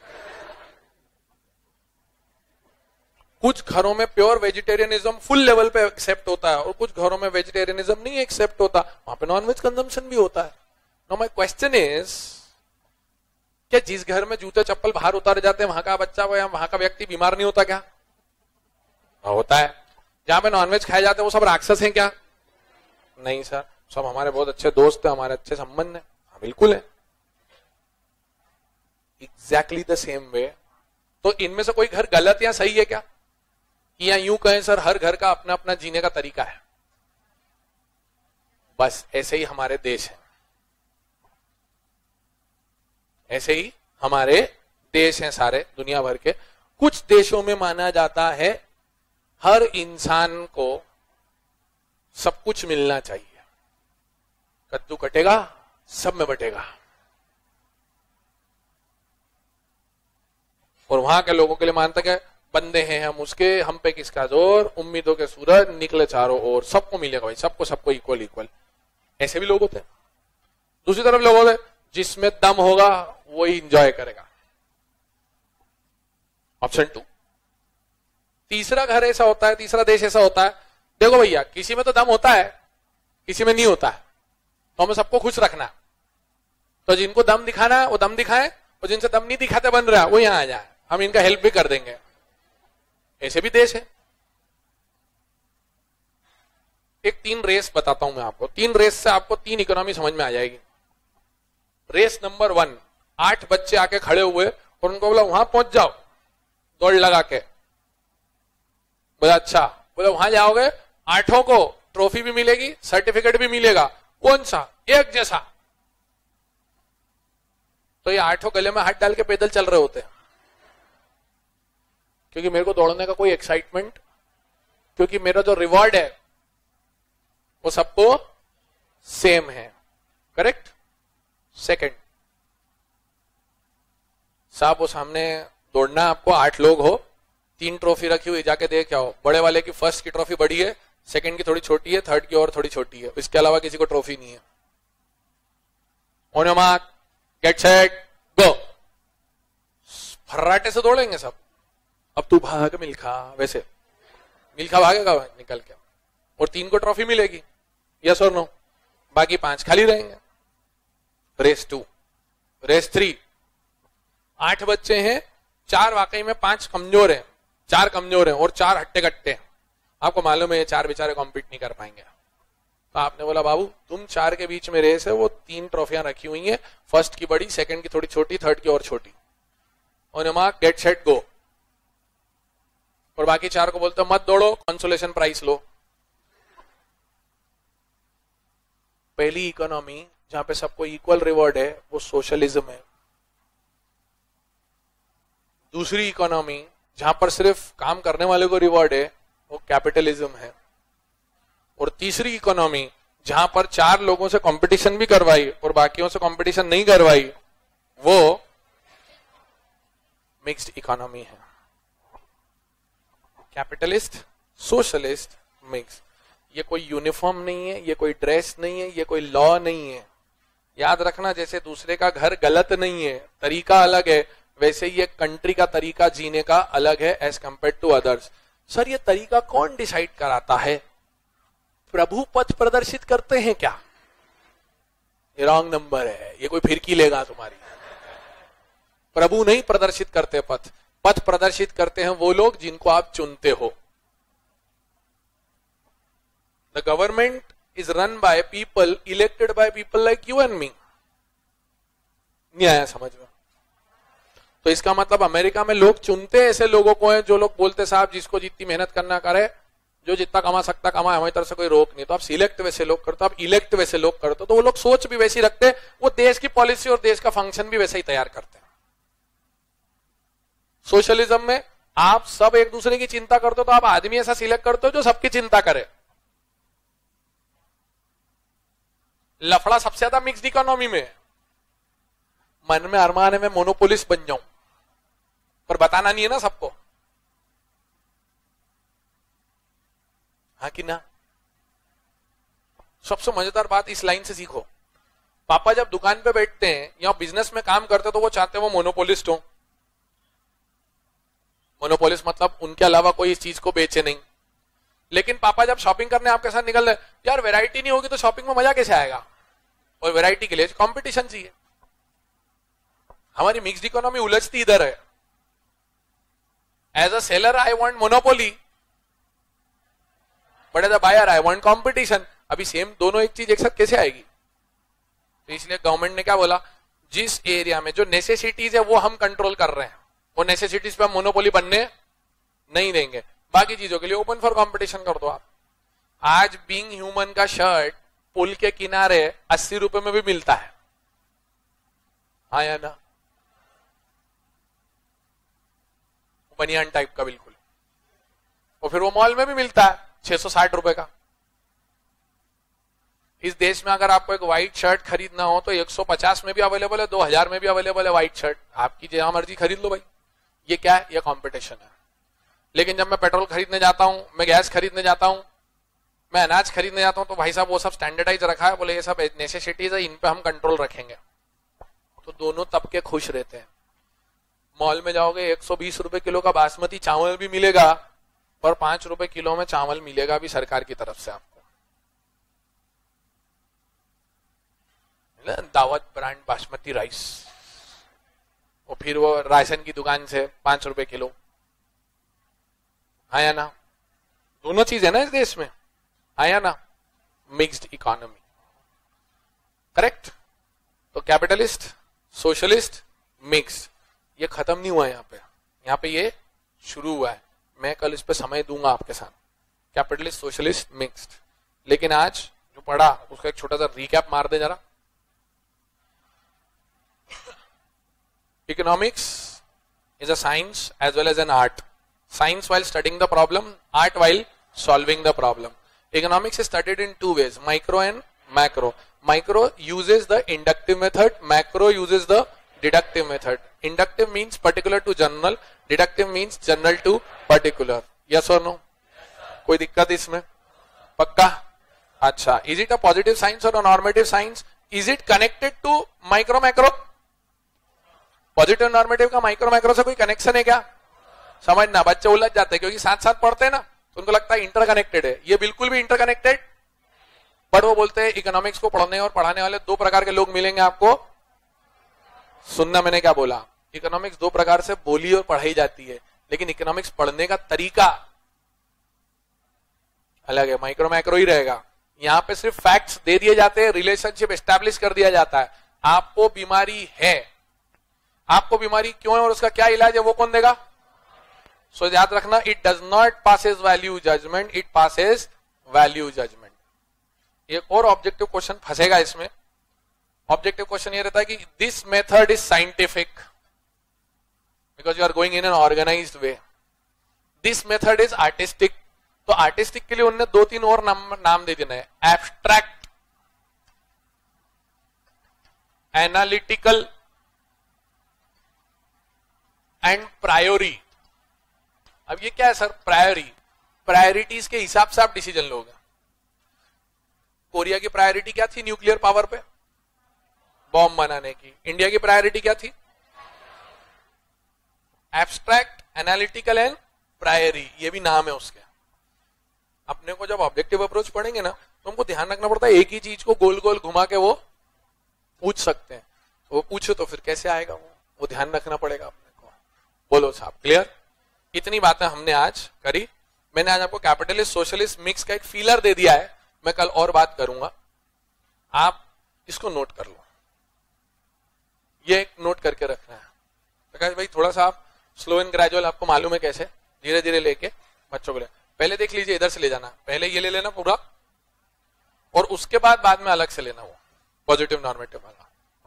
[SPEAKER 1] कुछ घरों में प्योर वेजिटेरियनिज्म फुल लेवल पे एक्सेप्ट होता है और कुछ घरों में वेजिटेरियनिज्म नहीं एक्सेप्ट होता, वहां पे नॉनवेज कंजम्पशन भी होता है। नाउ माय क्वेश्चन इज, क्या जिस घर में जूते चप्पल बाहर उतारे जाते हैं वहां का बच्चा या वहां का व्यक्ति बीमार नहीं होता क्या? होता है। जहां पे नॉनवेज खाए जाते हैं वो सब राक्षस हैं क्या? नहीं सर, सब हमारे बहुत अच्छे दोस्त हैं, हमारे अच्छे संबंध हैं। हाँ बिल्कुल है। Exactly the same way. तो इनमें से कोई घर गलत या सही है क्या? या यूं कहें सर हर घर का अपना अपना जीने का तरीका है। बस ऐसे ही हमारे देश है, ऐसे ही हमारे देश हैं सारे दुनिया भर के। कुछ देशों में माना जाता है हर इंसान को सब कुछ मिलना चाहिए, कद्दू कटेगा सब में बटेगा। और वहां के लोगों के लिए मानता है बंदे हैं हम उसके, हम पे किसका जोर, उम्मीदों के सूरज निकले चारों ओर, सबको मिलेगा भाई, सबको सबको इक्वल इक्वल। ऐसे भी लोग होते हैं। दूसरी तरफ लोग होते हैं जिसमें दम होगा वही इंजॉय करेगा। Option two. तीसरा घर ऐसा होता है, तीसरा देश ऐसा होता है, देखो भैया किसी में तो दम होता है किसी में नहीं होता है, तो हमें सबको खुश रखना। तो जिनको दम दिखाना है वो दम दिखाए, और जिनसे दम नहीं दिखाते बन रहा वो यहां आ जाए, हम इनका हेल्प भी कर देंगे। ऐसे भी देश है। एक तीन रेस बताता हूं मैं आपको, तीन रेस से आपको तीन इकोनॉमी समझ में आ जाएगी। रेस नंबर वन, आठ बच्चे आके खड़े हुए और उनको बोला वहां पहुंच जाओ दौड़ लगा के। बोला अच्छा, बोला वहां जाओगे आठों को ट्रॉफी भी मिलेगी सर्टिफिकेट भी मिलेगा, कौन सा? एक जैसा। तो ये आठों गले में हाथ डाल के पैदल चल रहे होते हैं, क्योंकि मेरे को दौड़ने का कोई एक्साइटमेंट, क्योंकि मेरा जो रिवॉर्ड है वो सबको सेम है। करेक्ट। सेकंड, साहब वो सामने दौड़ना आपको, आठ लोग हो, तीन ट्रॉफी रखी हुई, जाके देख आओ। बड़े वाले की फर्स्ट की ट्रॉफी बड़ी है, सेकंड की थोड़ी छोटी है, थर्ड की और थोड़ी छोटी है, इसके अलावा किसी को ट्रॉफी नहीं है। On your mark get set go. फर्राटे से दौड़ेंगे सब। अब तू भाग मिल्खा, वैसे मिल्खा भागेगा निकल के और तीन को ट्रॉफी मिलेगी, यस और नो। बाकी पांच खाली रहेंगे। Raise to. रेस थ्री, आठ बच्चे हैं, चार वाकई में पांच कमजोर हैं, चार कमजोर हैं और चार हट्टे कट्टे हैं, आपको मालूम है ये चार बेचारे कॉम्पीट नहीं कर पाएंगे। तो आपने बोला बाबू तुम चार के बीच में रेस है, वो तीन ट्रॉफियां रखी हुई हैं, फर्स्ट की बड़ी, सेकंड की थोड़ी छोटी, थर्ड की और छोटी, और मार्क गेट सेट गो, और बाकी चार को बोलते हो मत दौड़ो, कंसोलेशन प्राइस लो। पहली इकोनॉमी जहां पे सबको इक्वल रिवॉर्ड है वो सोशलिज्म है। दूसरी इकोनॉमी जहां पर सिर्फ काम करने वाले को रिवॉर्ड है वो कैपिटलिज्म है। और तीसरी इकोनॉमी जहां पर चार लोगों से कंपटीशन भी करवाई और बाकियों से कंपटीशन नहीं करवाई वो मिक्स्ड इकोनॉमी है। Capitalist, socialist, mix. ये कोई यूनिफॉर्म नहीं है, ये कोई ड्रेस नहीं है, ये कोई लॉ नहीं है। याद रखना, जैसे दूसरे का घर गलत नहीं है, तरीका अलग है, वैसे ही एक कंट्री का तरीका जीने का अलग है as compare to others. Sir ये तरीका कौन डिसाइड कराता है? प्रभु पथ प्रदर्शित करते हैं क्या? ये रॉन्ग नंबर है, ये कोई फिरकी लेगा तुम्हारी। प्रभु नहीं प्रदर्शित करते पथ, पथ प्रदर्शित करते हैं वो लोग जिनको आप चुनते हो। The government is run by people elected by people like you and me. नहीं आया समझ में? तो इसका मतलब अमेरिका में लोग चुनते ऐसे लोगों को हैं जो लोग बोलते साहब जिसको जितनी मेहनत करना करे, जो जितना कमा सकता कमाए, हमारी तरफ से कोई रोक नहीं। तो आप सिलेक्ट वैसे लोग करते हो, आप इलेक्ट वैसे लोग करते हो, तो वो लोग सोच भी वैसी रखते हैं, वो देश की पॉलिसी और देश का फंक्शन भी वैसे ही तैयार करते हैं। सोशलिज्म में आप सब एक दूसरे की चिंता करते हो, तो आप आदमी ऐसा सिलेक्ट करते हो जो सबकी चिंता करे। लफड़ा सबसे ज्यादा मिक्स्ड इकोनॉमी में। मन में अरमान है मैं मोनोपोलिस्ट बन जाऊं, पर बताना नहीं है ना सबको, हाँ कि ना? सबसे मजेदार बात इस लाइन से सीखो। पापा जब दुकान पे बैठते हैं या बिजनेस में काम करते तो वो चाहते हैं वो मोनोपोलिस्ट हो। मोनोपोलिस्ट मतलब उनके अलावा कोई इस चीज को बेचे नहीं। लेकिन पापा जब शॉपिंग करने आपके साथ निकल रहे, यार वैरायटी नहीं होगी तो शॉपिंग में मजा कैसे आएगा? और वैरायटी के लिए कंपटीशन चाहिए। हमारी मिक्स्ड इकोनॉमी उलझती इधर है। As a seller I want monopoly, but as a buyer I want competition. अभी सेम दोनों एक चीज एक साथ कैसे आएगी? तो इसलिए गवर्नमेंट ने क्या बोला, जिस एरिया में जो नेसेसिटीज है वो हम कंट्रोल कर रहे हैं, वो नेसेसिटीज पे हम मोनोपोली बनने नहीं देंगे। बाकी चीजों के लिए ओपन फॉर कंपटीशन कर दो आप। आज बीइंग ह्यूमन का शर्ट पुल के किनारे अस्सी रुपए में भी मिलता है, हाँ या ना? बनियान टाइप का बिल्कुल। और फिर वो मॉल में भी मिलता है छह सौ साठ रुपए का। इस देश में अगर आपको एक व्हाइट शर्ट खरीदना हो तो एक सौ पचास में भी अवेलेबल है, दो हज़ार में भी अवेलेबल है व्हाइट शर्ट। आपकी जहां मर्जी खरीद लो भाई। ये क्या है? ये कंपटीशन है। लेकिन जब मैं पेट्रोल खरीदने जाता हूं, मैं गैस खरीदने जाता हूं, मैं अनाज खरीदने जाता हूं, तो भाई साहब वो सब स्टैंडर्डाइज रखा है, बोले ये सब नेसेसिटीज है, इन पे हम कंट्रोल रखेंगे। तो दोनों तबके खुश रहते हैं। मॉल में जाओगे एक सौ बीस रुपए किलो का बासमती चावल भी मिलेगा, पर पांच रुपए किलो में चावल मिलेगा भी सरकार की तरफ से आपको। दावत ब्रांड बासमती राइस, और फिर वो राशन की दुकान से पांच रुपए किलो, हाँ या ना? दोनों चीज है ना इस देश में, हाँ या ना? Mixed economy, correct? तो कैपिटलिस्ट, सोशलिस्ट, मिक्स्ड, ये खत्म नहीं हुआ यहाँ पे, यहाँ पे ये शुरू हुआ है। मैं कल इस पे समय दूंगा आपके साथ, कैपिटलिस्ट, सोशलिस्ट, मिक्स्ड। लेकिन आज जो पढ़ा उसका एक छोटा सा रिकैप मार दे जरा। Economics is a science as well as an art. Science while studying the problem, art while solving the problem. Economics is studied in two ways, micro and macro. Micro uses the inductive method, macro uses the deductive method. Inductive means particular to general, deductive means general to particular. Yes or no? कोई दिक्कत इसमें? पक्का? अच्छा, is it a positive science or a normative science? Is it connected to micro macro? Positive normative का माइक्रो मैक्रो से कोई कनेक्शन है क्या? समझना, बच्चे उलझ जाते हैं क्योंकि साथ साथ पढ़ते हैं ना, तो उनको लगता है इंटरकनेक्टेड है। ये बिल्कुल भी इंटरकनेक्टेड, बट वो बोलते हैं इकोनॉमिक्स को पढ़ने और पढ़ाने वाले दो प्रकार के लोग मिलेंगे आपको। सुनना मैंने क्या बोला, इकोनॉमिक्स दो प्रकार से बोली और पढ़ाई जाती है, लेकिन इकोनॉमिक्स पढ़ने का तरीका अलग है, माइक्रो मैक्रो ही रहेगा। यहां पे सिर्फ फैक्ट्स दे दिए जाते हैं, रिलेशनशिप एस्टैब्लिश कर दिया जाता है। आपको बीमारी है, आपको बीमारी क्यों है और उसका क्या इलाज है वो कौन देगा? सो so, याद रखना, it does not passes value judgement, it passes value judgement. एक और ऑब्जेक्टिव क्वेश्चन फंसेगा इसमें। ऑब्जेक्टिव क्वेश्चन ये रहता है कि this method is scientific because you are going in an organised way, this method is artistic. तो आर्टिस्टिक के लिए उन्होंने दो तीन और नाम नाम दे देना है, एब्स्ट्रैक्ट, एनालिटिकल एंड प्रायोरी। अब ये क्या है सर? प्रायोरी, प्रायोरिटीज के हिसाब से आप डिसीजन लोगे। कोरिया की प्रायोरिटी क्या थी? न्यूक्लियर पावर पे बॉम्ब बनाने की। इंडिया की प्रायोरिटी क्या थी? एब्स्ट्रैक्ट, एनालिटिकल एंड प्रायोरी, ये भी नाम है उसके। अपने को जब ऑब्जेक्टिव अप्रोच पढ़ेंगे ना, तो हमको ध्यान रखना पड़ता है, एक ही चीज को गोल गोल घुमा के वो पूछ सकते हैं। तो वो पूछो तो फिर कैसे आएगा वो वो ध्यान रखना पड़ेगा अपने को। बोलो साहब, क्लियर? इतनी बातें हमने आज करी। मैंने आज आपको कैपिटलिस्ट सोशलिस्ट मिक्स का एक फीलर दे दिया है, मैं कल और बात करूंगा, आप इसको नोट कर लो, ये एक नोट करके रखना है। प्रकाश भाई थोड़ा सा आप स्लो एंड ग्रेजुअल, आपको मालूम है कैसे, धीरे धीरे लेके बच्चों को ले, पहले देख लीजिए, इधर से ले जाना, पहले ये ले लेना पूरा, और उसके बाद बाद में अलग से लेना वो पॉजिटिव नॉर्मेटिव वाला।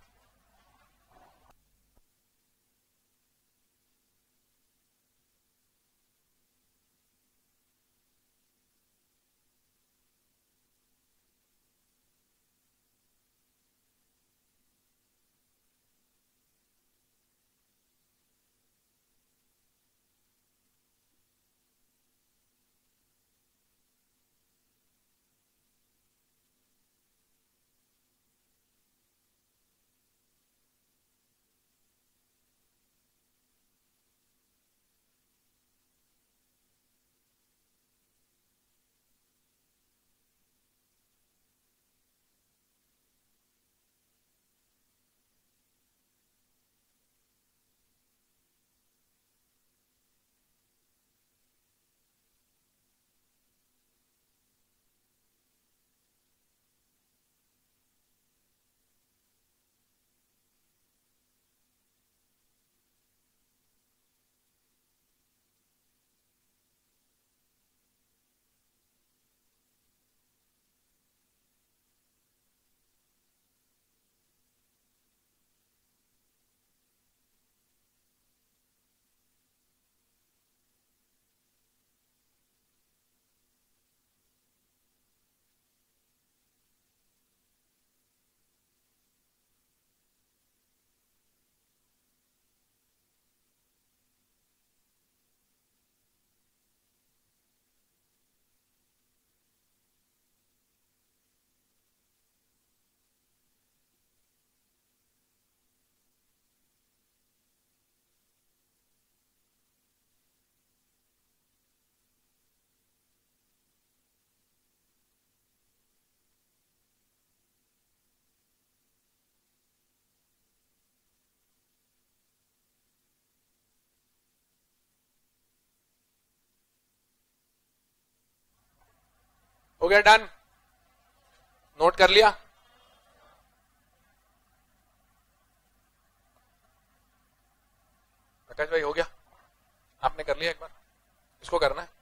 [SPEAKER 1] हो गया डन? नोट कर लिया? प्रकाश भाई हो गया? आपने कर लिया एक बार? इसको करना है।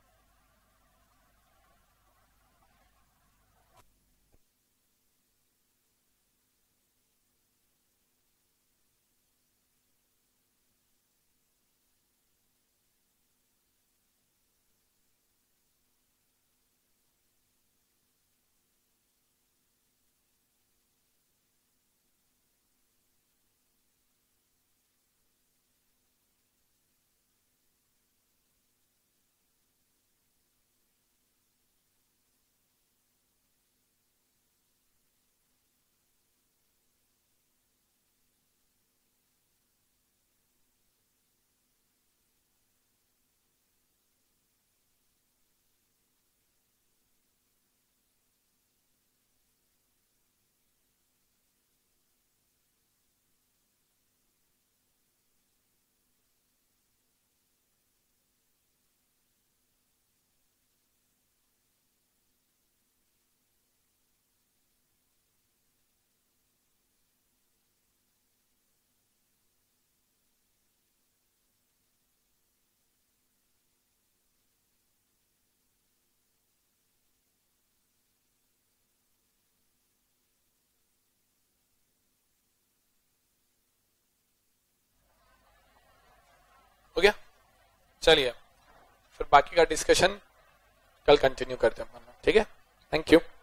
[SPEAKER 1] चलिए फिर बाकी का डिस्कशन कल कंटिन्यू करते हैं, ठीक है? Thank you.